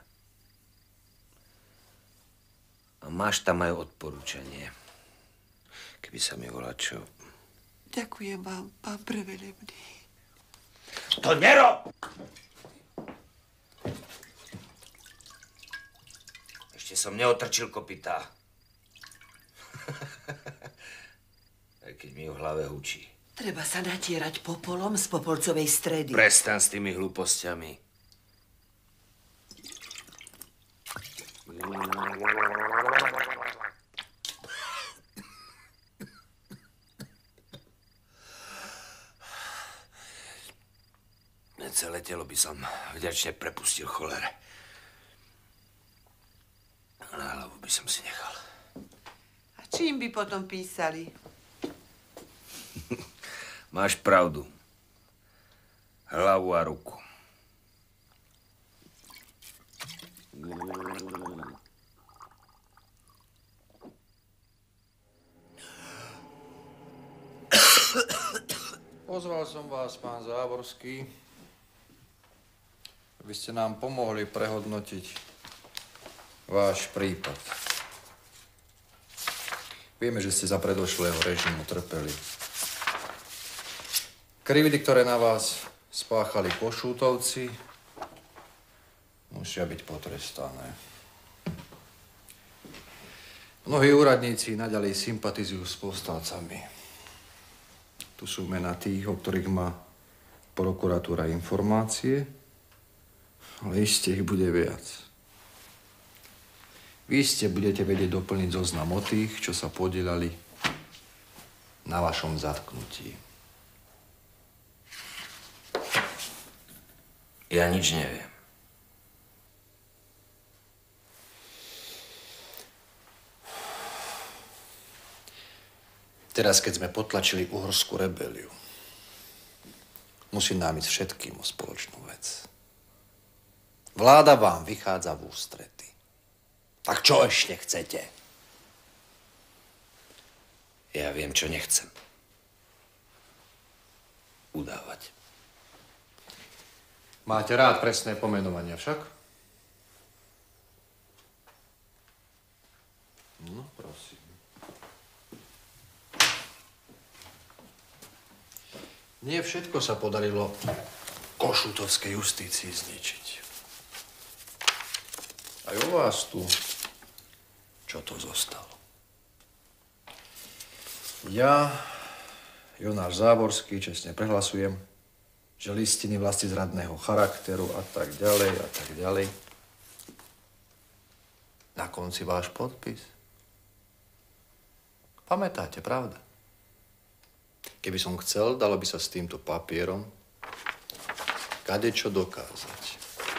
A máš tam aj odporúčanie. Keby sa mi volá čo. Ďakujem vám, pán prevelebný. To nerob! Ešte som neotrčil kopytá. Aj keď mi v hlave hučí. Treba sa natierať popolom z popolcovej stredy. Prestan s tými hlúpostiami. Celé telo by som vďačne prepustil cholere. A na hlavu by som si nechal. A čím by potom písali? Máš pravdu. Hlavu a ruku. Pozval som vás, pán Záborský, aby ste nám pomohli prehodnotiť váš prípad. Vieme, že ste za predošlého režimu trpeli. Krivdy, ktoré na vás spáchali Košútovci, musia byť potrestané. Mnohí úradníci naďalej sympatizujú s povstalcami. Tu sú mená tých, o ktorých má prokuratúra informácie, ale iste ich bude viac. Vy iste budete vedieť doplniť zoznam o tých, čo sa podielali na vašom zatknutí. Ja nič neviem. Teraz, keď sme potlačili uhorskú rebeliu, musí nám ísť všetkým o spoločnú vec. Vláda vám vychádza v ústrety. Tak čo ešte chcete? Ja viem, čo nechcem. Udávať. Máte rád presné pomenovania však? No, prosím. Nie všetko sa podarilo košútovskej justícii zničiť. Aj u vás tu, čo to zostalo. Ja, Jonáš Záborský, čestne prehlasujem, že listiny vlastizradného charakteru a tak ďalej a tak ďalej. Na konci váš podpis. Pamätáte, pravda? Keby som chcel, dalo by sa s týmto papierom kadečo dokázať.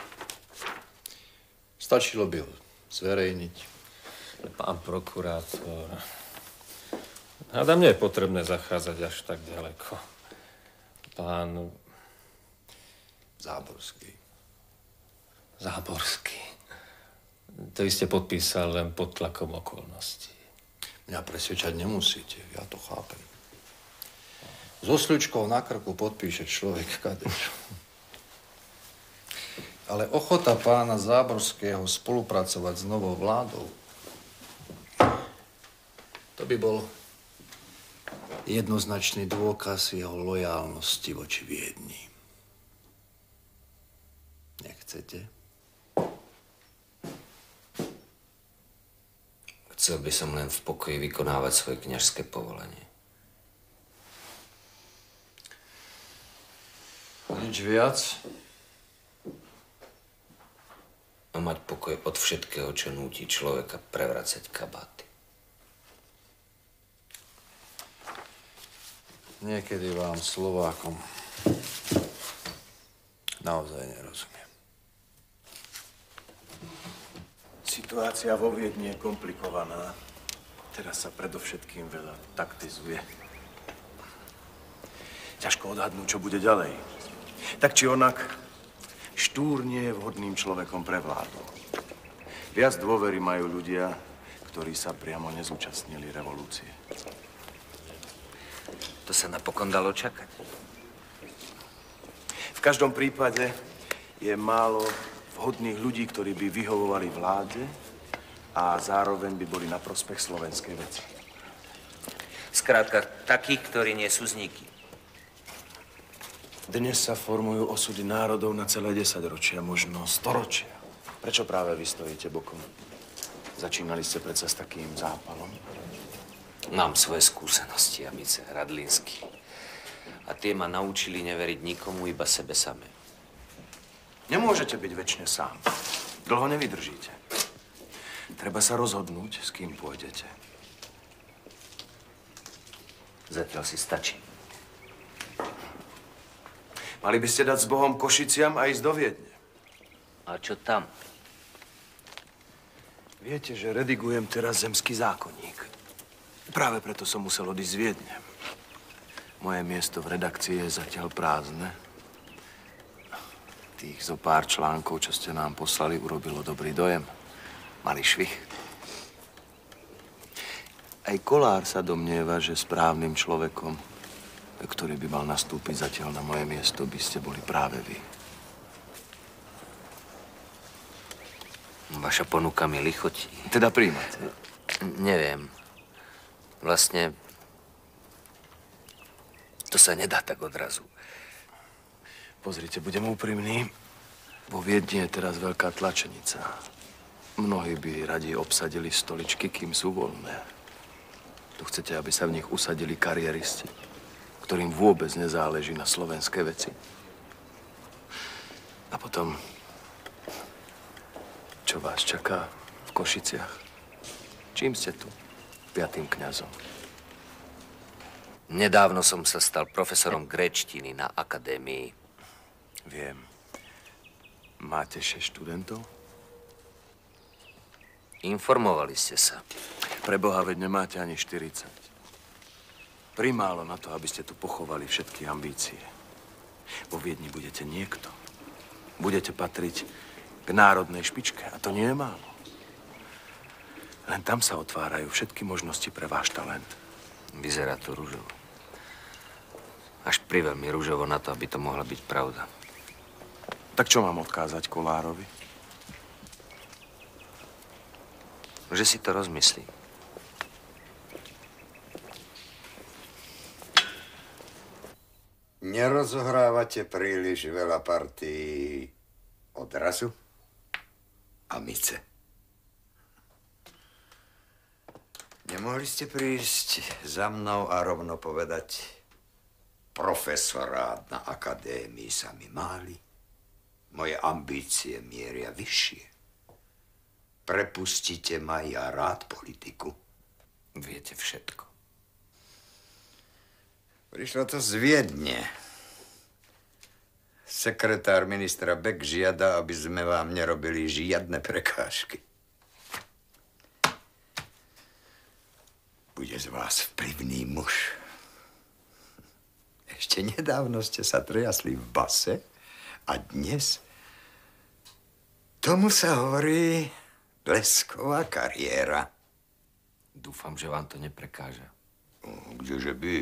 Stačilo by ho zverejniť. Pán prokurátor, hádam, nie je potrebné zachádzať až tak ďaleko. Pán... Záborský. Záborský. To iste podpísal len pod tlakom okolností. Mňa presvedčať nemusíte, ja to chápem. So sľučkou na krku podpíše človek kadečo. Ale ochota pána Záborského spolupracovať s novou vládou, to by bol jednoznačný dôkaz jeho lojálnosti voči Viedni. Nechcete? Chcel by som len v pokoji vykonávať svoje kňažské povolanie. Nič viac? A mať pokoj od všetkého, čo núti človeka prevracať kabáty. Niekedy vám, Slovákom, naozaj nerozumiem. Situácia vo Viedni je komplikovaná. Teraz sa predovšetkým veľa taktizuje. Ťažko odhadnúť, čo bude ďalej. Tak či onak, Štúr nie je vhodným človekom pre vládu. Viac dôvery majú ľudia, ktorí sa priamo nezúčastnili revolúcie. To sa napokon dalo čakať. V každom prípade je málo vhodných ľudí, ktorí by vyhovovali vláde a zároveň by boli na prospech slovenskej veci. Skrátka, takí, ktorí nie sú zníky. Dnes sa formujú osudy národov na celé desaťročia, možno storočia. Prečo práve vy stojíte bokom? Začínali ste predsa s takým zápalom? Mám svoje skúsenosti, amice Radlínsky. A tie ma naučili neveriť nikomu, iba sebe samé. Nemôžete byť väčšine sám. Dlho nevydržíte. Treba sa rozhodnúť, s kým pôjdete. Zatiaľ si stačí. Mali by ste dať s Bohom Košiciam a ísť do Viedne. A čo tam? Viete, že redigujem teraz zemský zákonník. Práve preto som musel odísť z Viedne. Moje miesto v redakcii je zatiaľ prázdne. Tých zo pár článkov, čo ste nám poslali, urobilo dobrý dojem. Mali švih. Aj Kolár sa domnieva, že správnym človekom, ktorý by mal nastúpiť zatiaľ na moje miesto, by ste boli práve vy. Vaša ponuka mi lichotí. Teda príjmate? Neviem. Vlastne to sa nedá tak odrazu. Pozrite, budem úprimný. Vo Viedni je teraz veľká tlačenica. Mnohí by radi obsadili stoličky, kým sú voľné. Tu chcete, aby sa v nich usadili kariéristi, ktorým vôbec nezáleží na slovenskej veci. A potom, čo vás čaká v Košiciach? Čím ste tu? Piatým kňazom. Nedávno som sa stal profesorom gréčtiny na akadémii. Viem. Máte šesť študentov? Informovali ste sa. Pre Boha, veď nemáte ani štyridsať. Primálo na to, aby ste tu pochovali všetky ambície. Vo Viedni budete niekto. Budete patriť k národnej špičke. A to nie je málo. Len tam sa otvárajú všetky možnosti pre váš talent. Vyzerá to ružovo. Až priveľmi ružovo na to, aby to mohla byť pravda. Tak čo mám odkázať Kolárovi? Že si to rozmyslí. Nerozohrávate príliš veľa partií odrazu? Amice. Nemohli ste prísť za mnou a rovno povedať, profesorát na akadémii sa mi máli. Moje ambície mieria vyššie. Prepustite ma, ja rád politiku. Viete všetko. Prišlo to z Viedne. Sekretár ministra Beck žiada, aby sme vám nerobili žiadne prekážky. Bude z vás vplyvný muž. Ešte nedávno ste sa triasli v base a dnes tomu sa hovorí blesková kariéra. Dúfam, že vám to neprekáža. Kdeže by?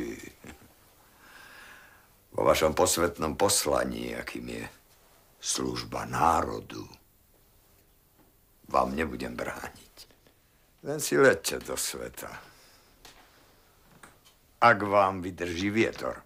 Vo vašom posvetnom poslaní, akým je služba národu, vám nebudem brániť. Len si leďte do sveta. Ak vám vydrží vietor.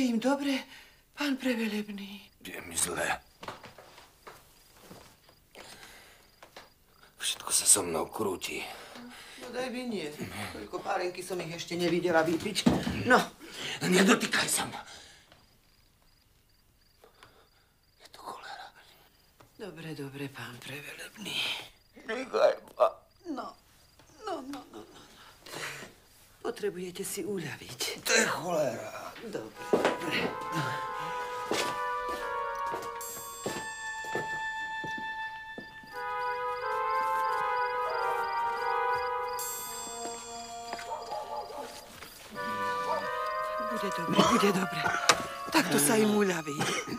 im dobre, pán prevelebný? Je mi zle. Všetko sa so mnou krúti. No daj mi nie. Koľko párenky som ich ešte nevidela vypiť. No. Nedotýkaj sa ma. Dobre, dobre, pán prevelebný. Nechaj ma. No, no, no, no, no. Potrebujete si uľaviť. To je cholera. Dobre, dobre. Bude dobre, bude dobre. Takto sa im uľaví.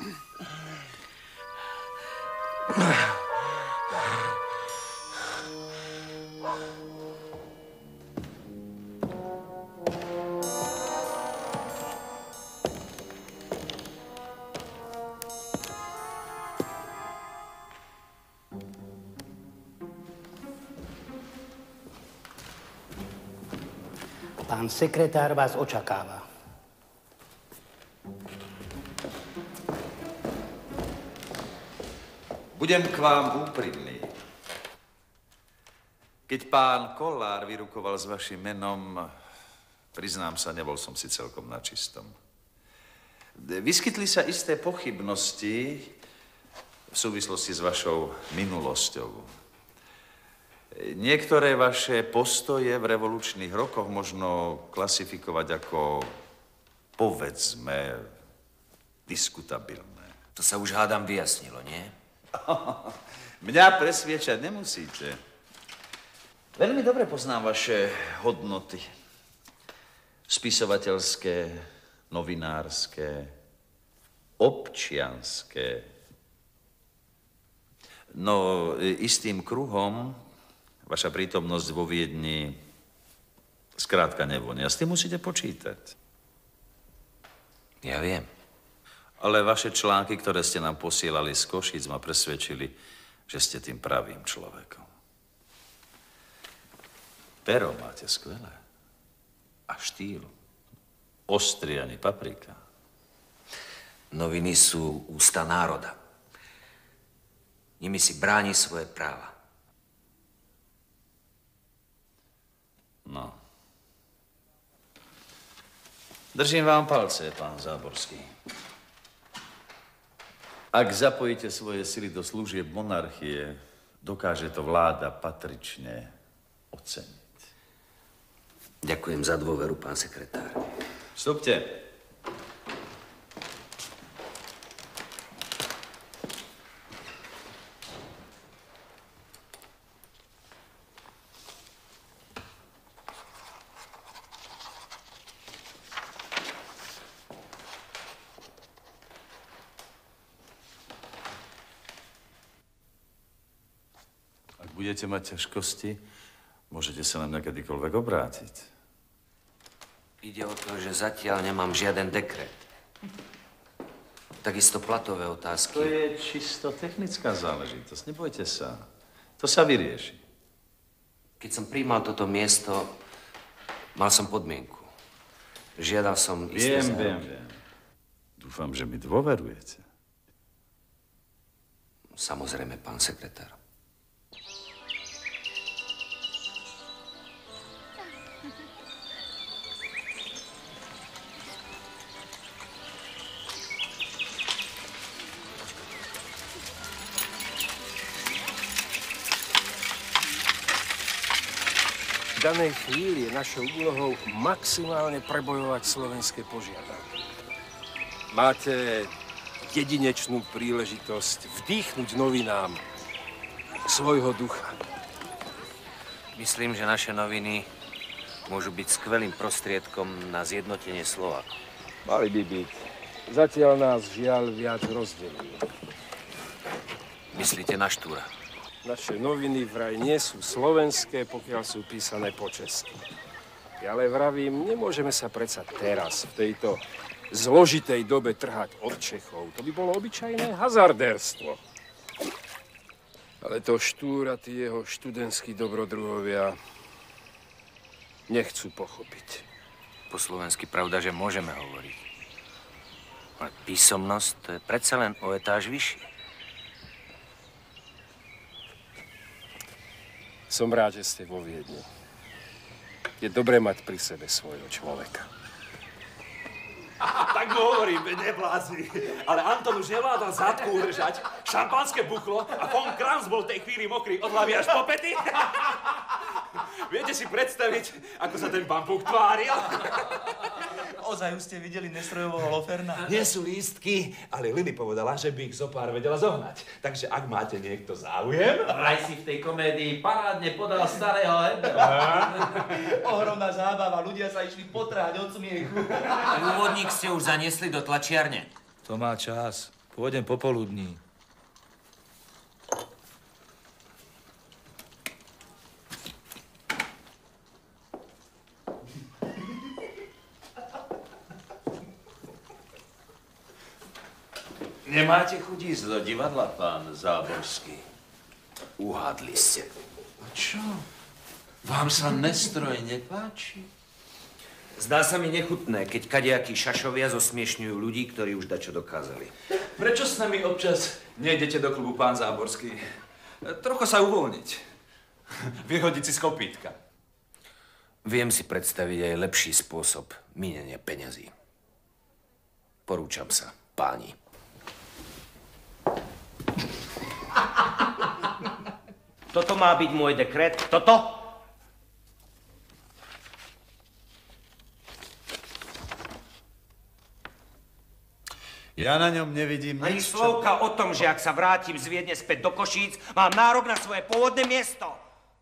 Pán sekretár vás očakáva. Budem k vám úprimný. Keď pán Kollár vyrukoval s vašim menom, priznám sa, nebol som si celkom na čistom. Vyskytli sa isté pochybnosti v súvislosti s vašou minulosťou. Niektoré vaše postoje v revolučných rokoch možno klasifikovať ako, povedzme, diskutabilné. To sa už hádam vyjasnilo, nie? Mňa presviečať nemusíte. Veľmi dobre poznám vaše hodnoty. Spisovateľské, novinárske, občianske. No, istým kruhom vaša prítomnosť vo Viedni skrátka nevonia. S tým musíte počítať. Ja viem. Ale vaše články, ktoré ste nám posielali z Košíc, ma presvedčili, že ste tým pravým človekom. Pero máte skvelé. A štýl. Ostrý ani paprika. Noviny sú ústa národa. Nimi si bráni svoje práva. No. Držím vám palce, pán Záborský. Ak zapojíte svoje sily do služieb monarchie, dokáže to vláda patrične oceniť. Ďakujem za dôveru, pán sekretár. Vstupte. Budete mať ťažkosti, môžete sa na mňa kedykoľvek obrátiť. Ide o to, že zatiaľ nemám žiaden dekret. Takisto platové otázky. To je čisto technická záležitosť, nebojte sa. To sa vyrieši. Keď som prijímal toto miesto, mal som podmienku. Žiadal som isté Viem, viem, viem. Dúfam, že mi dôverujete. Samozrejme, pán sekretár. V danej chvíli je našou úlohou maximálne prebojovať slovenské požiadavky. Máte jedinečnú príležitosť vdýchnuť novinám svojho ducha. Myslím, že naše noviny môžu byť skvelým prostriedkom na zjednotenie Slovákov. Mali by byť. Zatiaľ nás žiaľ viac rozdelí. Myslíte na Štúra? Naše noviny vraj nie sú slovenské, pokiaľ sú písané po česky. Ja ale vravím, nemôžeme sa predsa teraz, v tejto zložitej dobe trhať od Čechov. To by bolo obyčajné hazardérstvo. Ale to Štúr a tí jeho študentskí dobrodruhovia nechcú pochopiť. Po slovensky pravda, že môžeme hovoriť. Ale písomnosť to je predsa len o etáž vyššie. Som rád, že ste vo Viedni. Je dobré mať pri sebe svojho človeka. Tak mu hovorím, neblázni. Ale Anton už nevládal zadku udržať. Šampanské buchlo a von Kranz bol v tej chvíli mokrý od hlavy až po pety. Viete si predstaviť, ako sa ten bambuk tváril? Ozaj už ste videli Nestrojovho Loferna? Nie sú lístky, ale Lily povedala, že by ich zo pár vedela zohnať. Takže ak máte niekto záujem... Vraj si v tej komédii parádne podal starého Hebera. Ohromná zábava, ľudia sa išli potráť od smiechu. Úvodník ste už zaniesli do tlačiarne. To má čas. Pôjdem popoludní. Nemáte chuť ísť do divadla, pán Záborský? Uhádli ste. A čo? Vám sa Nestroj nepáči? Zdá sa mi nechutné, keď kadejakí šašovia zosmiešňujú ľudí, ktorí už dačo dokázali. Prečo s nami občas nejdete do klubu, pán Záborský? Trochu sa uvoľniť. Vyhodiť si z kopítka. Viem si predstaviť aj lepší spôsob minenia peňazí. Porúčam sa, páni. Toto má byť môj dekret? Toto? Ja na ňom nevidím Ani nič, čo... slovka o tom, že ak sa vrátim z Viedne späť do Košíc, mám nárok na svoje pôvodné miesto.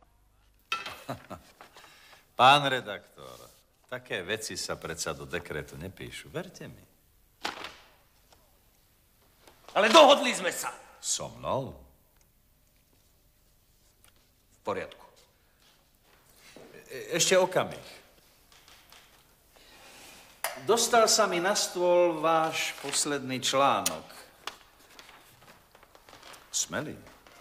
Pán redaktor, také veci sa predsa do dekretu nepíšu, verte mi. Ale dohodli sme sa. So mnou? V poriadku. E- ešte okamih. Dostal sa mi na stôl váš posledný článok. Smelý.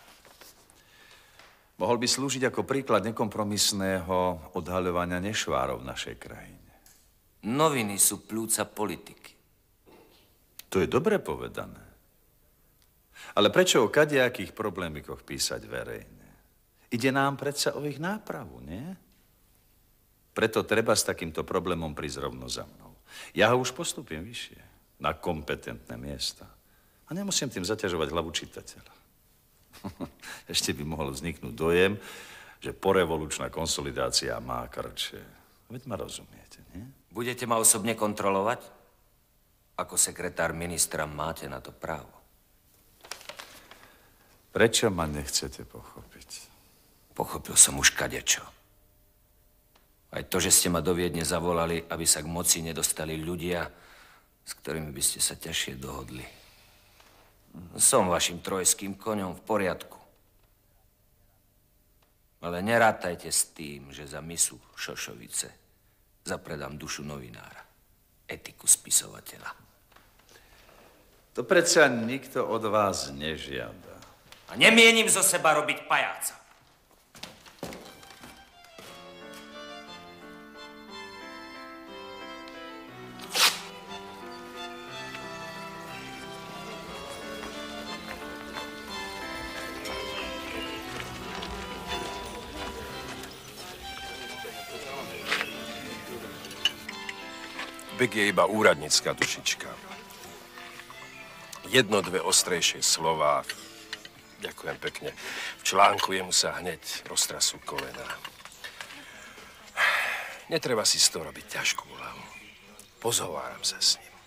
Mohol by slúžiť ako príklad nekompromisného odhaľovania nešvárov v našej krajine. Noviny sú pľúca politiky. To je dobre povedané. Ale prečo o kadejakých problémikoch písať verejne? Ide nám predsa o ich nápravu, nie? Preto treba s takýmto problémom prísť rovno za mnou. Ja ho už postupím vyššie, na kompetentné miesta. A nemusím tým zaťažovať hlavu čitateľa. Ešte by mohol vzniknúť dojem, že porevolučná konsolidácia má krče. Veď ma rozumiete, nie? Budete ma osobne kontrolovať? Ako sekretár ministra máte na to právo. Prečo ma nechcete pochopiť? Pochopil som už kadečo. Aj to, že ste ma do Viedne zavolali, aby sa k moci nedostali ľudia, s ktorými by ste sa ťažšie dohodli. Som vašim trojským koňom v poriadku. Ale nerátajte s tým, že za misu šošovice zapredám dušu novinára, etiku spisovateľa. To predsa nikto od vás nežiada. A nemienim zo seba robiť pajáca. Bek je iba úradnícka dušička. Jedno, dve ostrejšie slova. Ďakujem pekne. V článku jemu sa hneď roztrasú kolená. Netreba si z toho robiť ťažkú hlavu. Pozhováram sa s ním.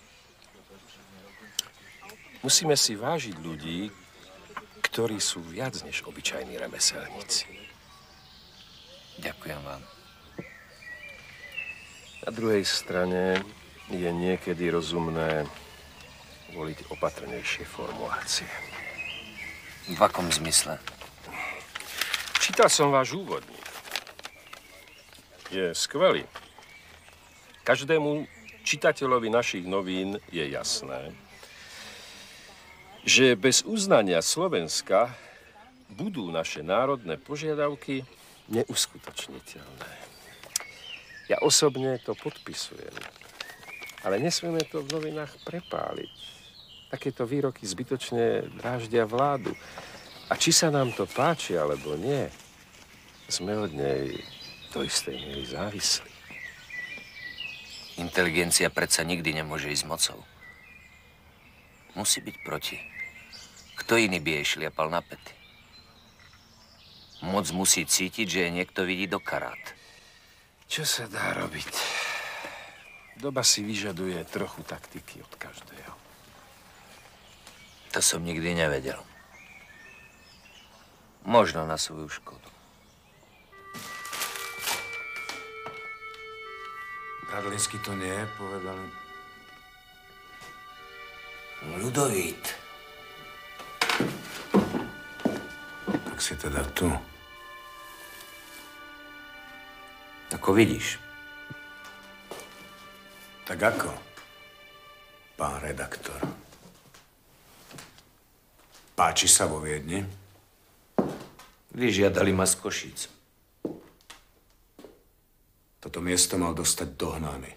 Musíme si vážiť ľudí, ktorí sú viac než obyčajní remeselníci. Ďakujem vám. Na druhej strane je niekedy rozumné voliť opatrnejšie formulácie. V akom zmysle? Čítal som váš úvodník. Je skvelý. Každému čitateľovi našich novín je jasné, že bez uznania Slovenska budú naše národné požiadavky neuskutočniteľné. Ja osobne to podpisujem. Ale nesmieme to v novinách prepáliť. Takéto výroky zbytočne dráždia vládu. A či sa nám to páči, alebo nie, sme od nej do istej miery závislí. Inteligencia predsa nikdy nemôže ísť mocou. Musí byť proti. Kto iný by jej šliapal na pety? Moc musí cítiť, že jej niekto vidí do karát. Čo sa dá robiť? Doba si vyžaduje trochu taktiky od každého. To som nikdy nevedel. Možno na svoju škodu. Radlinsky to nie, povedali. Ľudovít. Tak si teda tu. Ako vidíš. Tak ako, pán redaktor? Páči sa vo Viedni? Vyžiadali ma z Košíc. Toto miesto mal dostať dohnaný.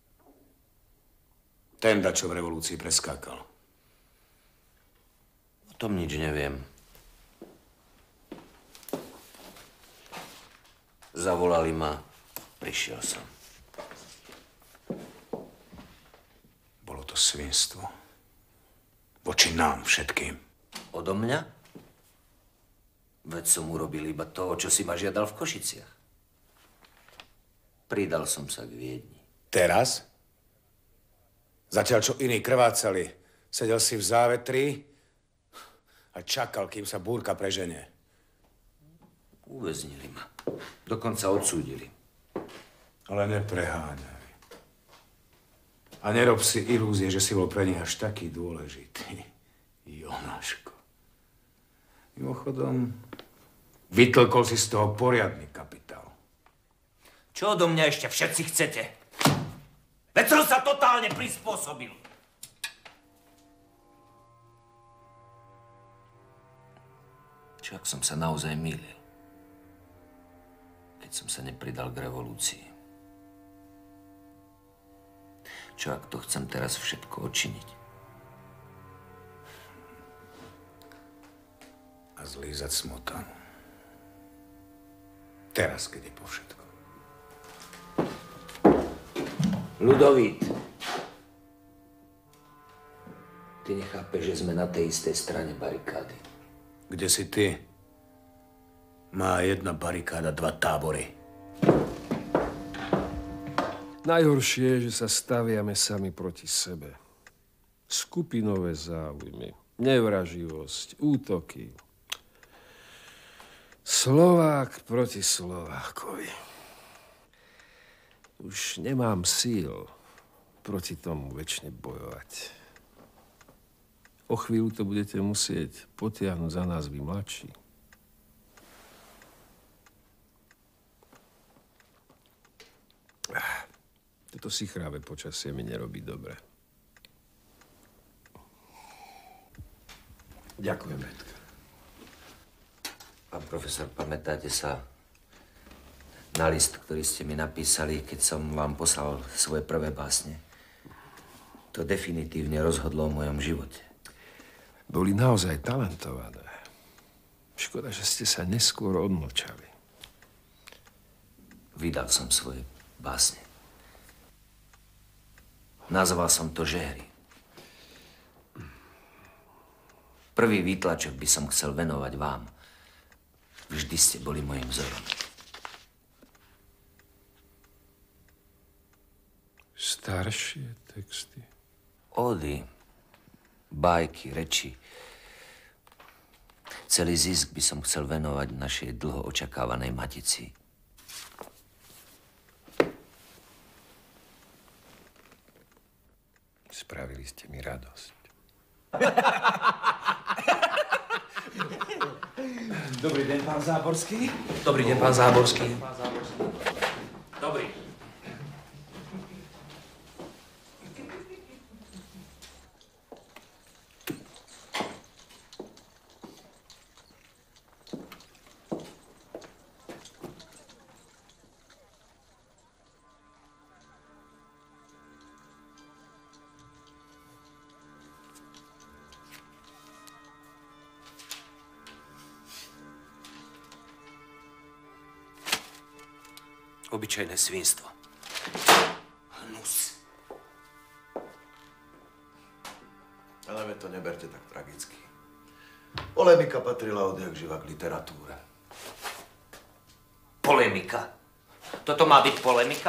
Ten, čo v revolúcii preskákal. O tom nič neviem. Zavolali ma, prišiel som. Bolo to svinstvo. Voči nám všetkým. Odo mňa? Veď som urobil iba to, čo si ma žiadal v Košiciach. Pridal som sa k Viedni. Teraz? Zatiaľ, čo iní krvácali, sedel si v závetri a čakal, kým sa búrka preženie. Uväznili ma. Dokonca odsúdili. Ale nepreháňaj. A nerob si ilúzie, že si bol pre nich až taký dôležitý. Jonáško. Mimochodom, vytlkol si z toho poriadny kapitál. Čo odo mňa ešte všetci chcete? Veď som sa totálne prispôsobil. Čo ak som sa naozaj mýlil? Keď som sa nepridal k revolúcii. Čo ak to chcem teraz všetko odčiniť? A zlízať smotanu. Teraz, keď je po všetko. Ľudovít. Ty nechápeš, že sme na tej istej strane barikády. Kde si ty? Má jedna barikáda dva tábory. Najhoršie je, že sa staviame sami proti sebe. Skupinové záujmy, nevraživosť, útoky. Slovák proti Slovákovi. Už nemám síl proti tomu večne bojovať. O chvíľu to budete musieť potiahnuť za nás vy mladší. Toto sichráve počasie mi nerobí dobre. Ďakujem, Edka. Pán profesor, pamätáte sa na list, ktorý ste mi napísali, keď som vám poslal svoje prvé básne? To definitívne rozhodlo o mojom živote. Boli naozaj talentované. Škoda, že ste sa neskôr odmlčali. Vydal som svoje básne. Nazval som to Žehry. Prvý výtlačok by som chcel venovať vám. Vždy ste boli mojim vzorom. Staršie texty? Ody, bajky, reči. Celý zisk by som chcel venovať našej dlho očakávanej matici. Spravili ste mi radosť. Dobrý deň, pán Záborský. Dobrý deň, pán Záborský. Dobrý. Obyčajné svinstvo. Hnus. Ale veď to neberte tak tragicky. Polemika patrila odjak živa k literatúre. Polemika? Toto má byť polemika?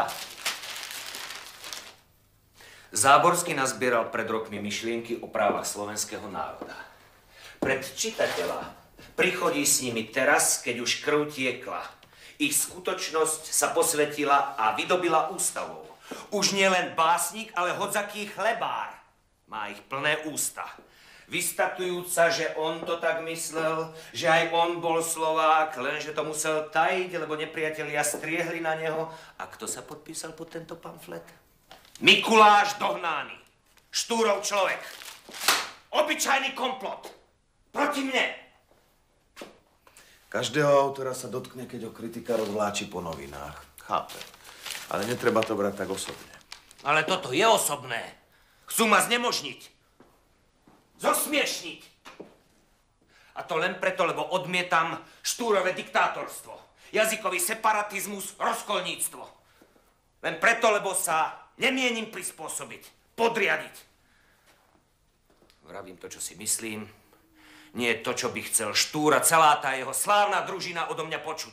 Záborský nazbieral pred rokmi myšlienky o právach slovenského národa. Pred čitateľa prichodí s nimi teraz, keď už krv tiekla. Ich skutočnosť sa posvetila a vydobila ústavou. Už nie len básnik, ale hodzaký chlebár. Má ich plné ústa. Vystatujúc sa, že on to tak myslel, že aj on bol Slovák, lenže to musel tajiť, lebo nepriatelia striehli na neho. A kto sa podpísal pod tento pamflet? Mikuláš Dohnány. Štúrov človek. Obyčajný komplot. Proti mne. Každého autora sa dotkne, keď ho kritika rozvláči po novinách. Chápe. Ale netreba to brať tak osobne. Ale toto je osobné. Chcú ma znemožniť. Zosmiešniť. A to len preto, lebo odmietam štúrové diktátorstvo. Jazykový separatizmus, rozkolníctvo. Len preto, lebo sa nemienim prispôsobiť, podriadiť. Vravím to, čo si myslím. Nie je to, čo by chcel Štúra, celá tá jeho slávna družina odo mňa počuť.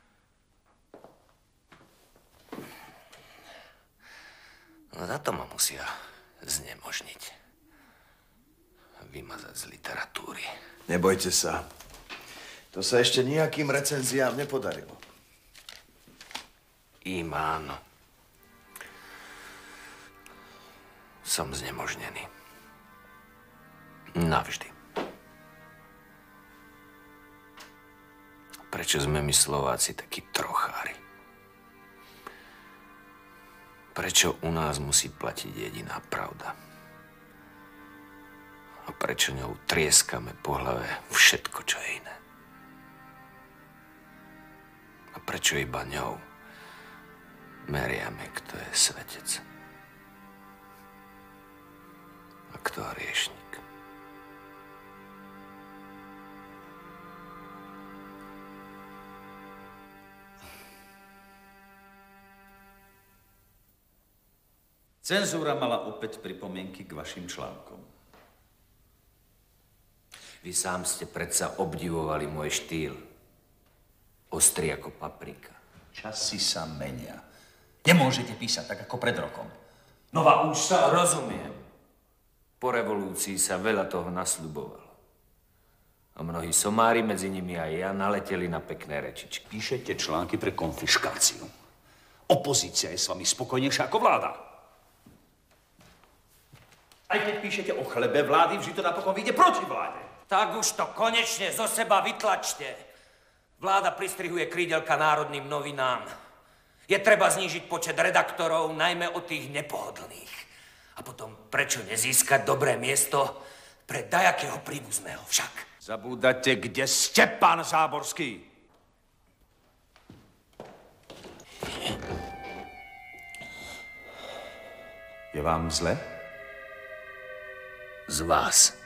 No za to ma musia znemožniť. Vymazať z literatúry. Nebojte sa. To sa ešte nejakým recenziám nepodarilo. Im áno. Som znemožnený. Navždy. Prečo sme my Slováci takí trochári? Prečo u nás musí platiť jediná pravda? A prečo ňou trieskame po hlave všetko, čo je iné? A prečo iba ňou meriame, kto je svetec? A kto hriešnik? Cenzúra mala opäť pripomienky k vašim článkom. Vy sám ste predsa obdivovali môj štýl. Ostrý ako paprika. Časy sa menia. Nemôžete písať tak ako pred rokom. Nová ústava. Rozumiem. Po revolúcii sa veľa toho nasľubovalo. A mnohí somári, medzi nimi aj ja, naleteli na pekné rečičky. Píšete články pre konfiškáciu. Opozícia je s vami spokojnejšia ako vláda. Aj keď píšete o chlebe vlády, vždy to napokon vyjde proti vláde. Tak už to konečne zo seba vytlačte. Vláda pristrihuje krídelka národným novinám. Je treba znížiť počet redaktorov, najmä od tých nepohodlných. A potom prečo nezískať dobré miesto pre dajakého príbuzného však? Zabúdate, kde ste, pán Záborský. Je vám zle? Z vás.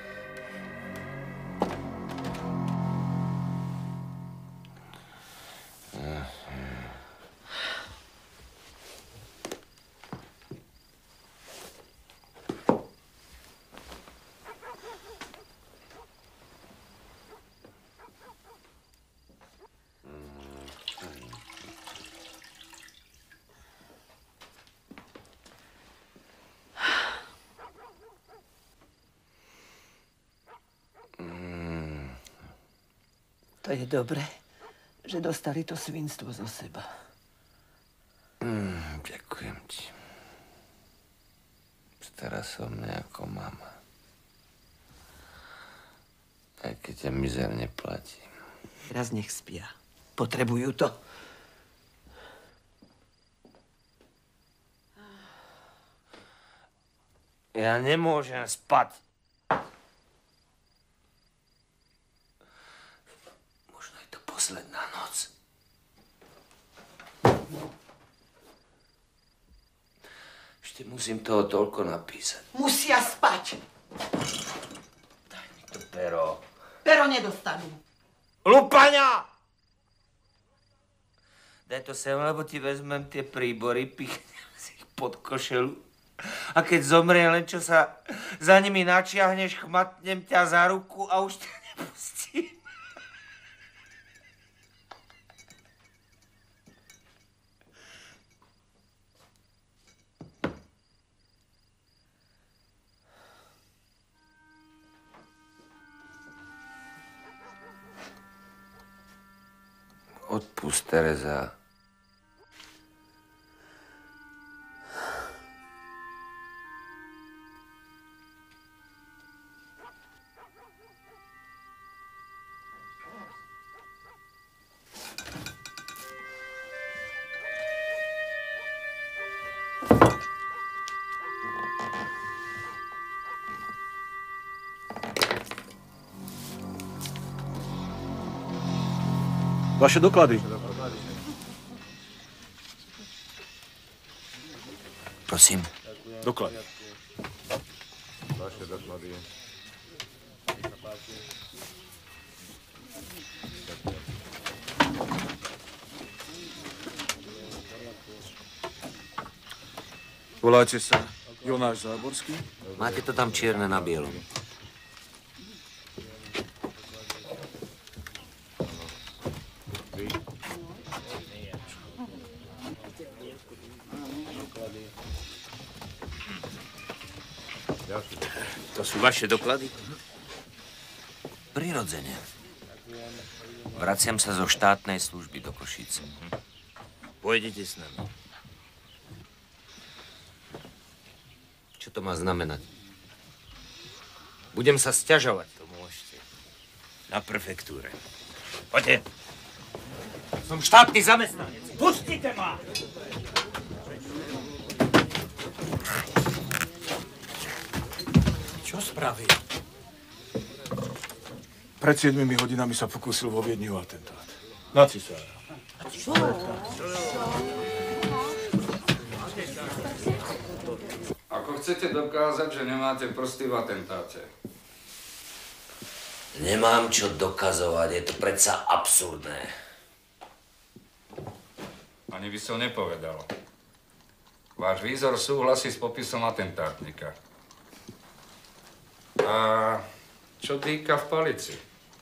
To je dobré, že dostali to svinstvo zo seba. Mm, ďakujem ti. Teraz som nejako mama. Aj keď ťa mizerne platím. Teraz nech spia. Potrebujú to. Ja nemôžem spať. Posledná noc. Ešte musím toho toľko napísať. Musia spať. Daj mi to pero. Pero nedostanú. Lupaňa! Daj to sem, lebo ti vezmem tie príbory, pichnem si ich pod košelu. A keď zomrie, len čo sa za nimi načiahneš, chmatnem ťa za ruku a už ťa nepustím. Odpust, Tereza. Vaše doklady. Prosím. Doklady. Vaše doklady. Voláte sa Jonáš Záborský? Máte to tam čierne na bielom. To sú vaše doklady? Prirodzene. Vraciam sa zo štátnej služby do Košíc. Pôjdete s nami. Čo to má znamenať? Budem sa sťažovať. To môžete. Na prefektúre. Poďte. Som štátny zamestnanec. Pustite ma! Čo spravil? Pred siedmimi hodinami sa pokúsil vo Viedni o atentát. Na cisára. Čo? Ako chcete dokázať, že nemáte prsty v atentáte? Nemám čo dokazovať, je to predsa absurdné. Ani by som nepovedal. Váš výzor súhlasí s popisom atentátnika. A čo týka v palici?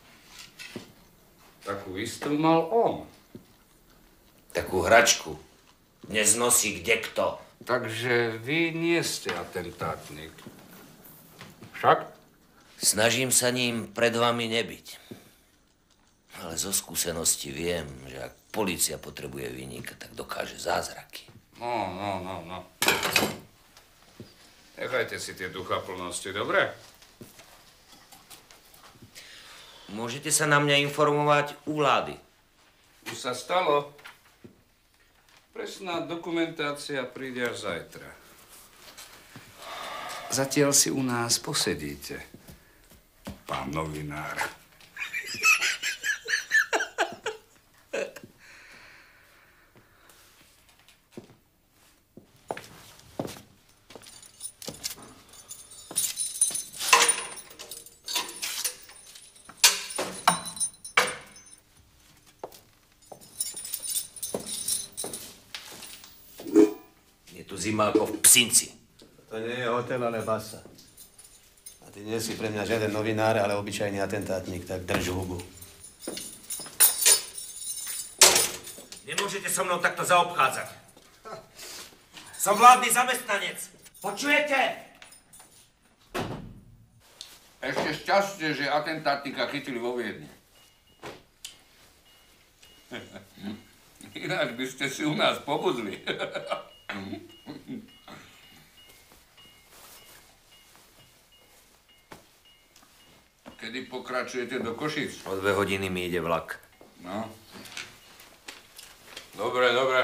Takú istú mal on. Takú hračku. Dnes nosí kdekto. Takže vy nie ste atentátnik. Však? Snažím sa ním pred vami nebyť. Ale zo skúsenosti viem, že ak polícia potrebuje vinníka, tak dokáže zázraky. No, no, no, no. Nechajte si tie duchaplnosti, dobre? Môžete sa na mňa informovať u vlády. Už sa stalo. Presná dokumentácia príde až zajtra. Zatiaľ si u nás posedíte, pán novinár. Zima ako v Psinci. To nie je hotel, ale basa. A ty nie si pre mňa žiaden novinár, ale obyčajný atentátnik, tak drž hubu. Nemôžete so mnou takto zaobchádzať. Som vládny zamestnanec. Počujete? Ešte šťastie, že atentátnika chytili vo Viedni. Ináč by ste si u nás pobudli. Kedy pokračujete do Košíc? O dve hodiny mi ide vlak. No. Dobre, dobre.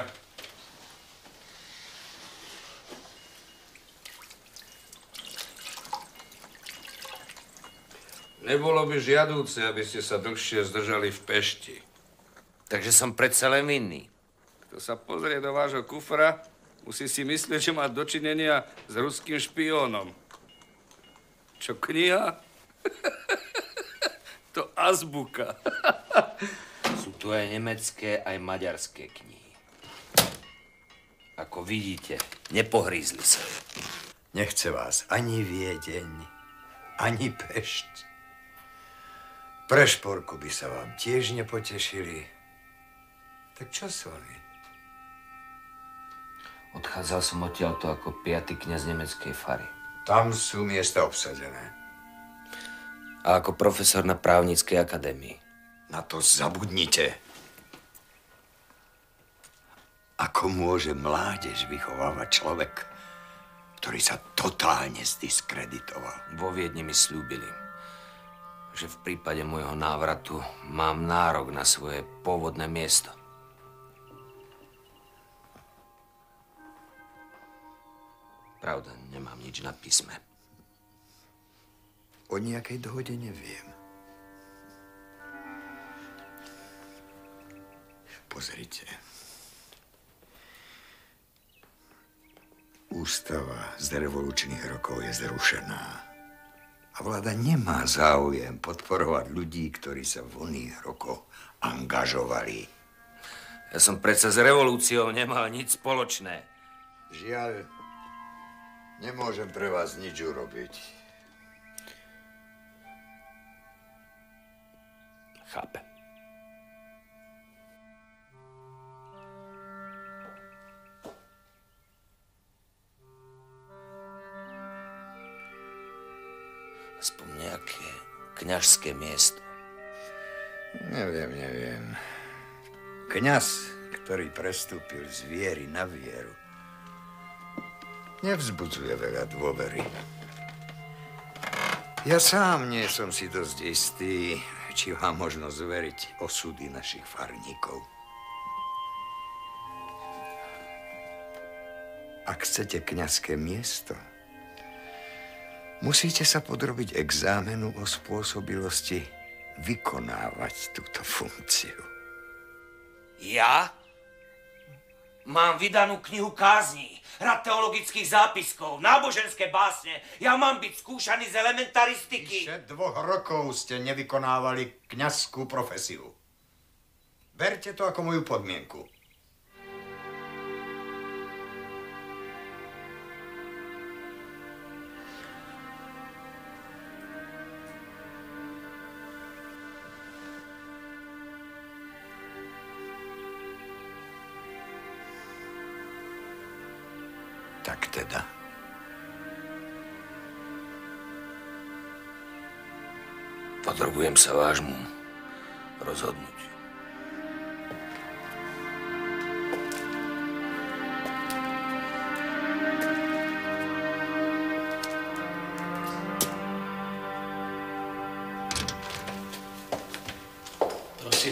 Nebolo by žiadúce, aby ste sa dlhšie zdržali v Pešti. Takže som predsa len vinný. Kto sa pozrie do vášho kufra, musí si myslieť, že má dočinenia s ruským špiónom. Čo, kniha? To azbuka. Sú tu aj nemecké, aj maďarské knihy. ako vidíte, nepohrízli sa. Nechce vás ani Viedeň, ani Pešť. Pre Šporku by sa vám tiež nepotešili. Tak čo s vami? Odchádzal som odtiaľto ako piaty kňaz nemeckej fary. Tam sú miesta obsadené. A ako profesor na právnickej akadémii. Na to zabudnite. Ako môže mládež vychovávať človek, ktorý sa totálne zdiskreditoval? Vo Viedni mi sľúbili, že v prípade môjho návratu mám nárok na svoje pôvodné miesto. Pravda, nemám nič na písme. O nejakej dohode neviem. Pozrite. Ústava z revolučných rokov je zrušená. A vláda nemá záujem podporovať ľudí, ktorí sa v oných rokoch angažovali. Ja som predsa s revolúciou nemal nič spoločné. Žiaľ, nemôžem pre vás nič urobiť. Chápem. Aspoň nejaké kňažské miesto. Neviem, neviem. Kňaz, ktorý prestúpil z viery na vieru, nevzbudzuje veľa dôvery. Ja sám nie som si dosť istý, či vám možno zveriť osudy našich farníkov. Ak chcete kňazské miesto, musíte sa podrobiť exámenu o spôsobilosti vykonávať túto funkciu. Ja? Mám vydanú knihu kázní, rad teologických zápiskov, náboženské básne. Ja mám byť skúšaný z elementaristiky. Vyše dvoch rokov ste nevykonávali kňazskú profesiu. Berte to ako moju podmienku. Tak teda. Podrobujem sa vášmu rozhodnutiu. Prosím.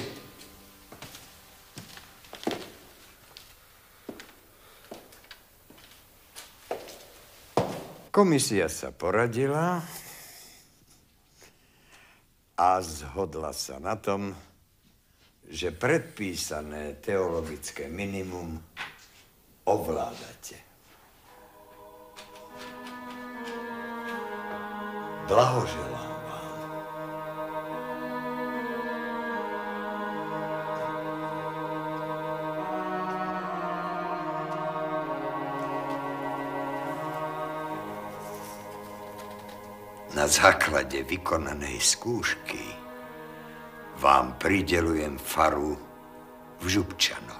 Komisia sa poradila a zhodla sa na tom, že predpísané teologické minimum ovládate. Blahoželám. Na základe vykonanej skúšky vám prideľujem faru v Župčanoch.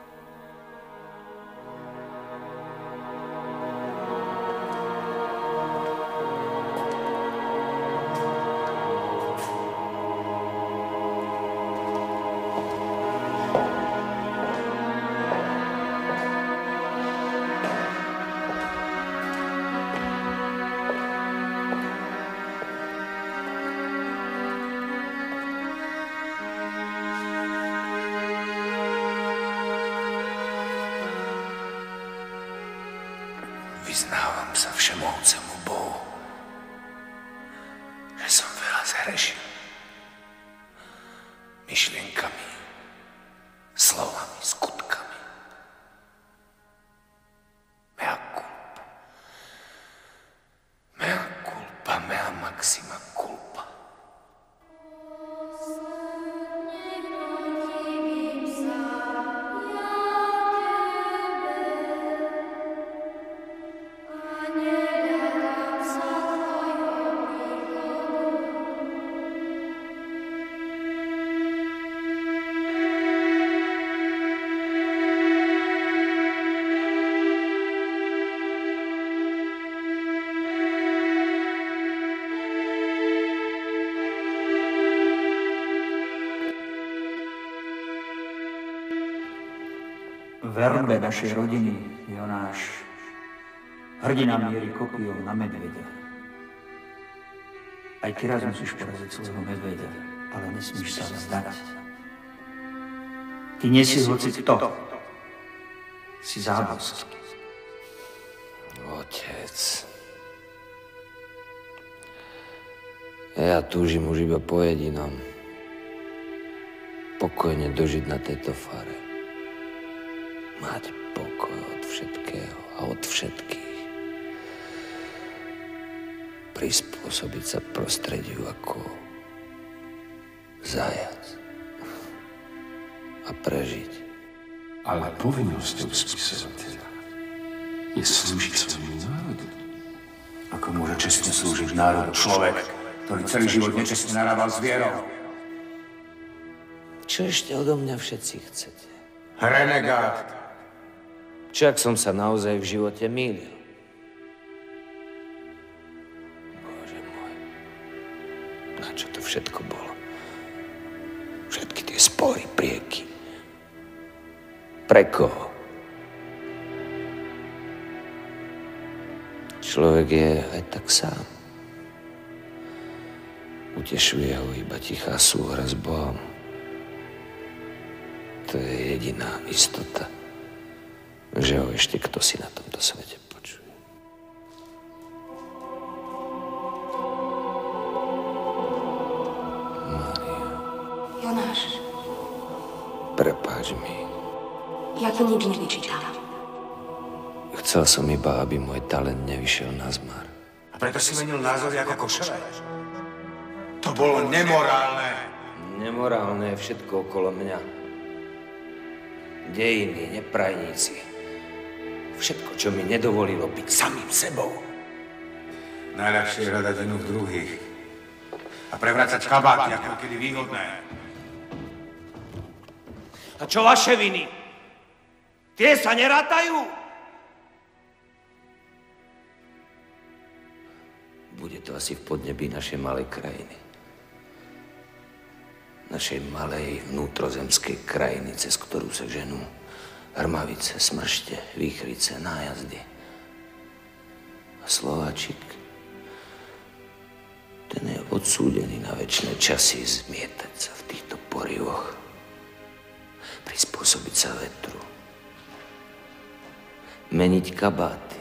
Vyznávam sa všemohúcemu Bohu, že som veľa zhrešil. Myšlienkami, slovami, skutkami. Mea culpa. Mea culpa, mea maxima culpa. verbe našej rodiny, Jonáš, hrdina mierí kopijou na medveďa. Aj ty raz musíš poraziť svojho medveďa, ale nesmíš sa vzdať. Ty nie si hoci kto. Si Záborský. Otec. Ja túžim už iba po jedinom. Pokojne dožiť na tejto fare. Mať pokoj od všetkého a od všetkých. Prispôsobiť sa prostrediu ako zajac. A prežiť. Ale povinnosťou spisovateľa je slúžiť svojmu národu. Ako môže čestne slúžiť národu človek, ktorý celý život nečestne narábal s vierou? Čo ešte odo mňa všetci chcete? Renegát. Čak som sa naozaj v živote mýlil. Bože môj. Na čo to všetko bolo? Všetky tie spory, prieky. Pre koho? Človek je aj tak sám. Utešuje ho iba tichá súhra s Bohom. To je jediná istota, že ho ešte kto si na tomto svete počuje. Mária. Jonáš. Prepáč mi. Ja ti nič nevyčítam. Chcel som iba, aby môj talent nevyšiel na zmar. A preto si menil názory ako košele? To bolo nemorálne. Nemorálne je všetko okolo mňa. Dejiny, neprajníci. Všetko, čo mi nedovolilo byť samým sebou. Najľahšie je hľadať vinu v druhých. A prevracať kabáty, ako kedy výhodné. A čo vaše viny? Tie sa nerátajú? Bude to asi v podnebí našej malej krajiny. Našej malej vnútrozemskej krajiny, cez ktorú sa ženú hrmavice, smršte, výchrice, nájazdy. A Slováčik, ten je odsúdený na večné časy zmietať sa v týchto porivoch, prispôsobiť sa vetru, meniť kabáty,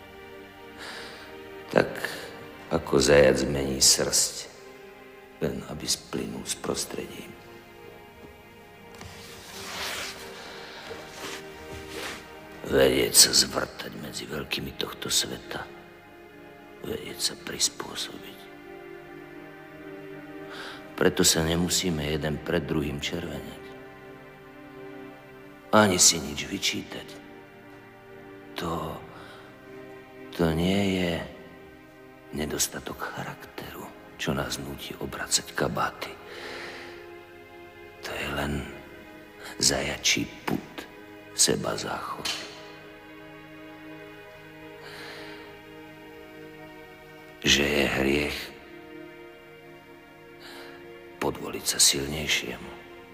tak ako zajac mení srsť, len aby splynul s prostredím. Vedieť sa zvrtať medzi veľkými tohto sveta, vedieť sa prispôsobiť. Preto sa nemusíme jeden pred druhým červeňať. Ani si nič vyčítať. To, to nie je nedostatok charakteru, čo nás núti obracať kabáty. To je len zajačí pud, seba záchod. Že je hriech podvoliť sa silnejšiemu.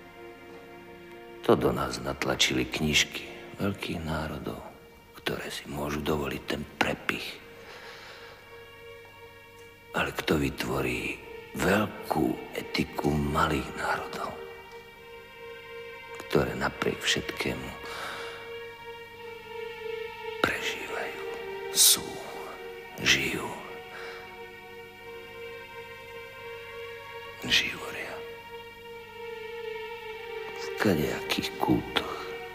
To do nás natlačili knižky veľkých národov, ktoré si môžu dovoliť ten prepich. Ale kto vytvorí veľkú etiku malých národov, ktoré napriek všetkému prežívajú, sú, žijú, živoria v kadejakých kútoch,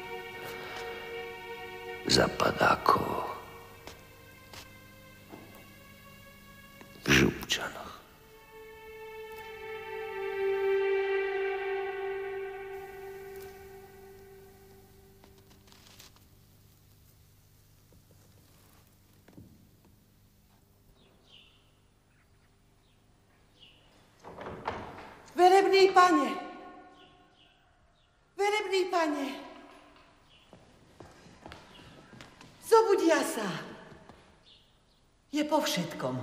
zapadákoch, v Župčanoch. Verebný pane! Verebný pane! Zobudia sa. Je po všetkom.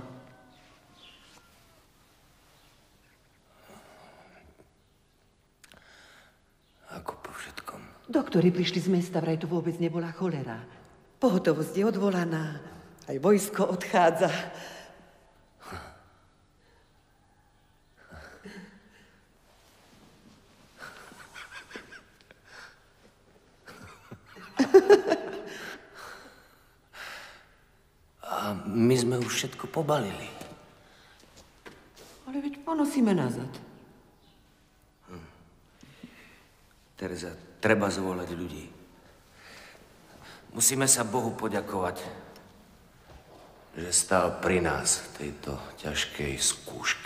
Ako po všetkom? Doktori prišli z mesta, vraj to vôbec nebola cholera. Pohotovosť je odvolaná, aj vojsko odchádza. A my sme už všetko pobalili. Ale veď ponosíme nazad. Hm. Tereza, treba zvolať ľudí. Musíme sa Bohu poďakovať, že stál pri nás v tejto ťažkej skúške.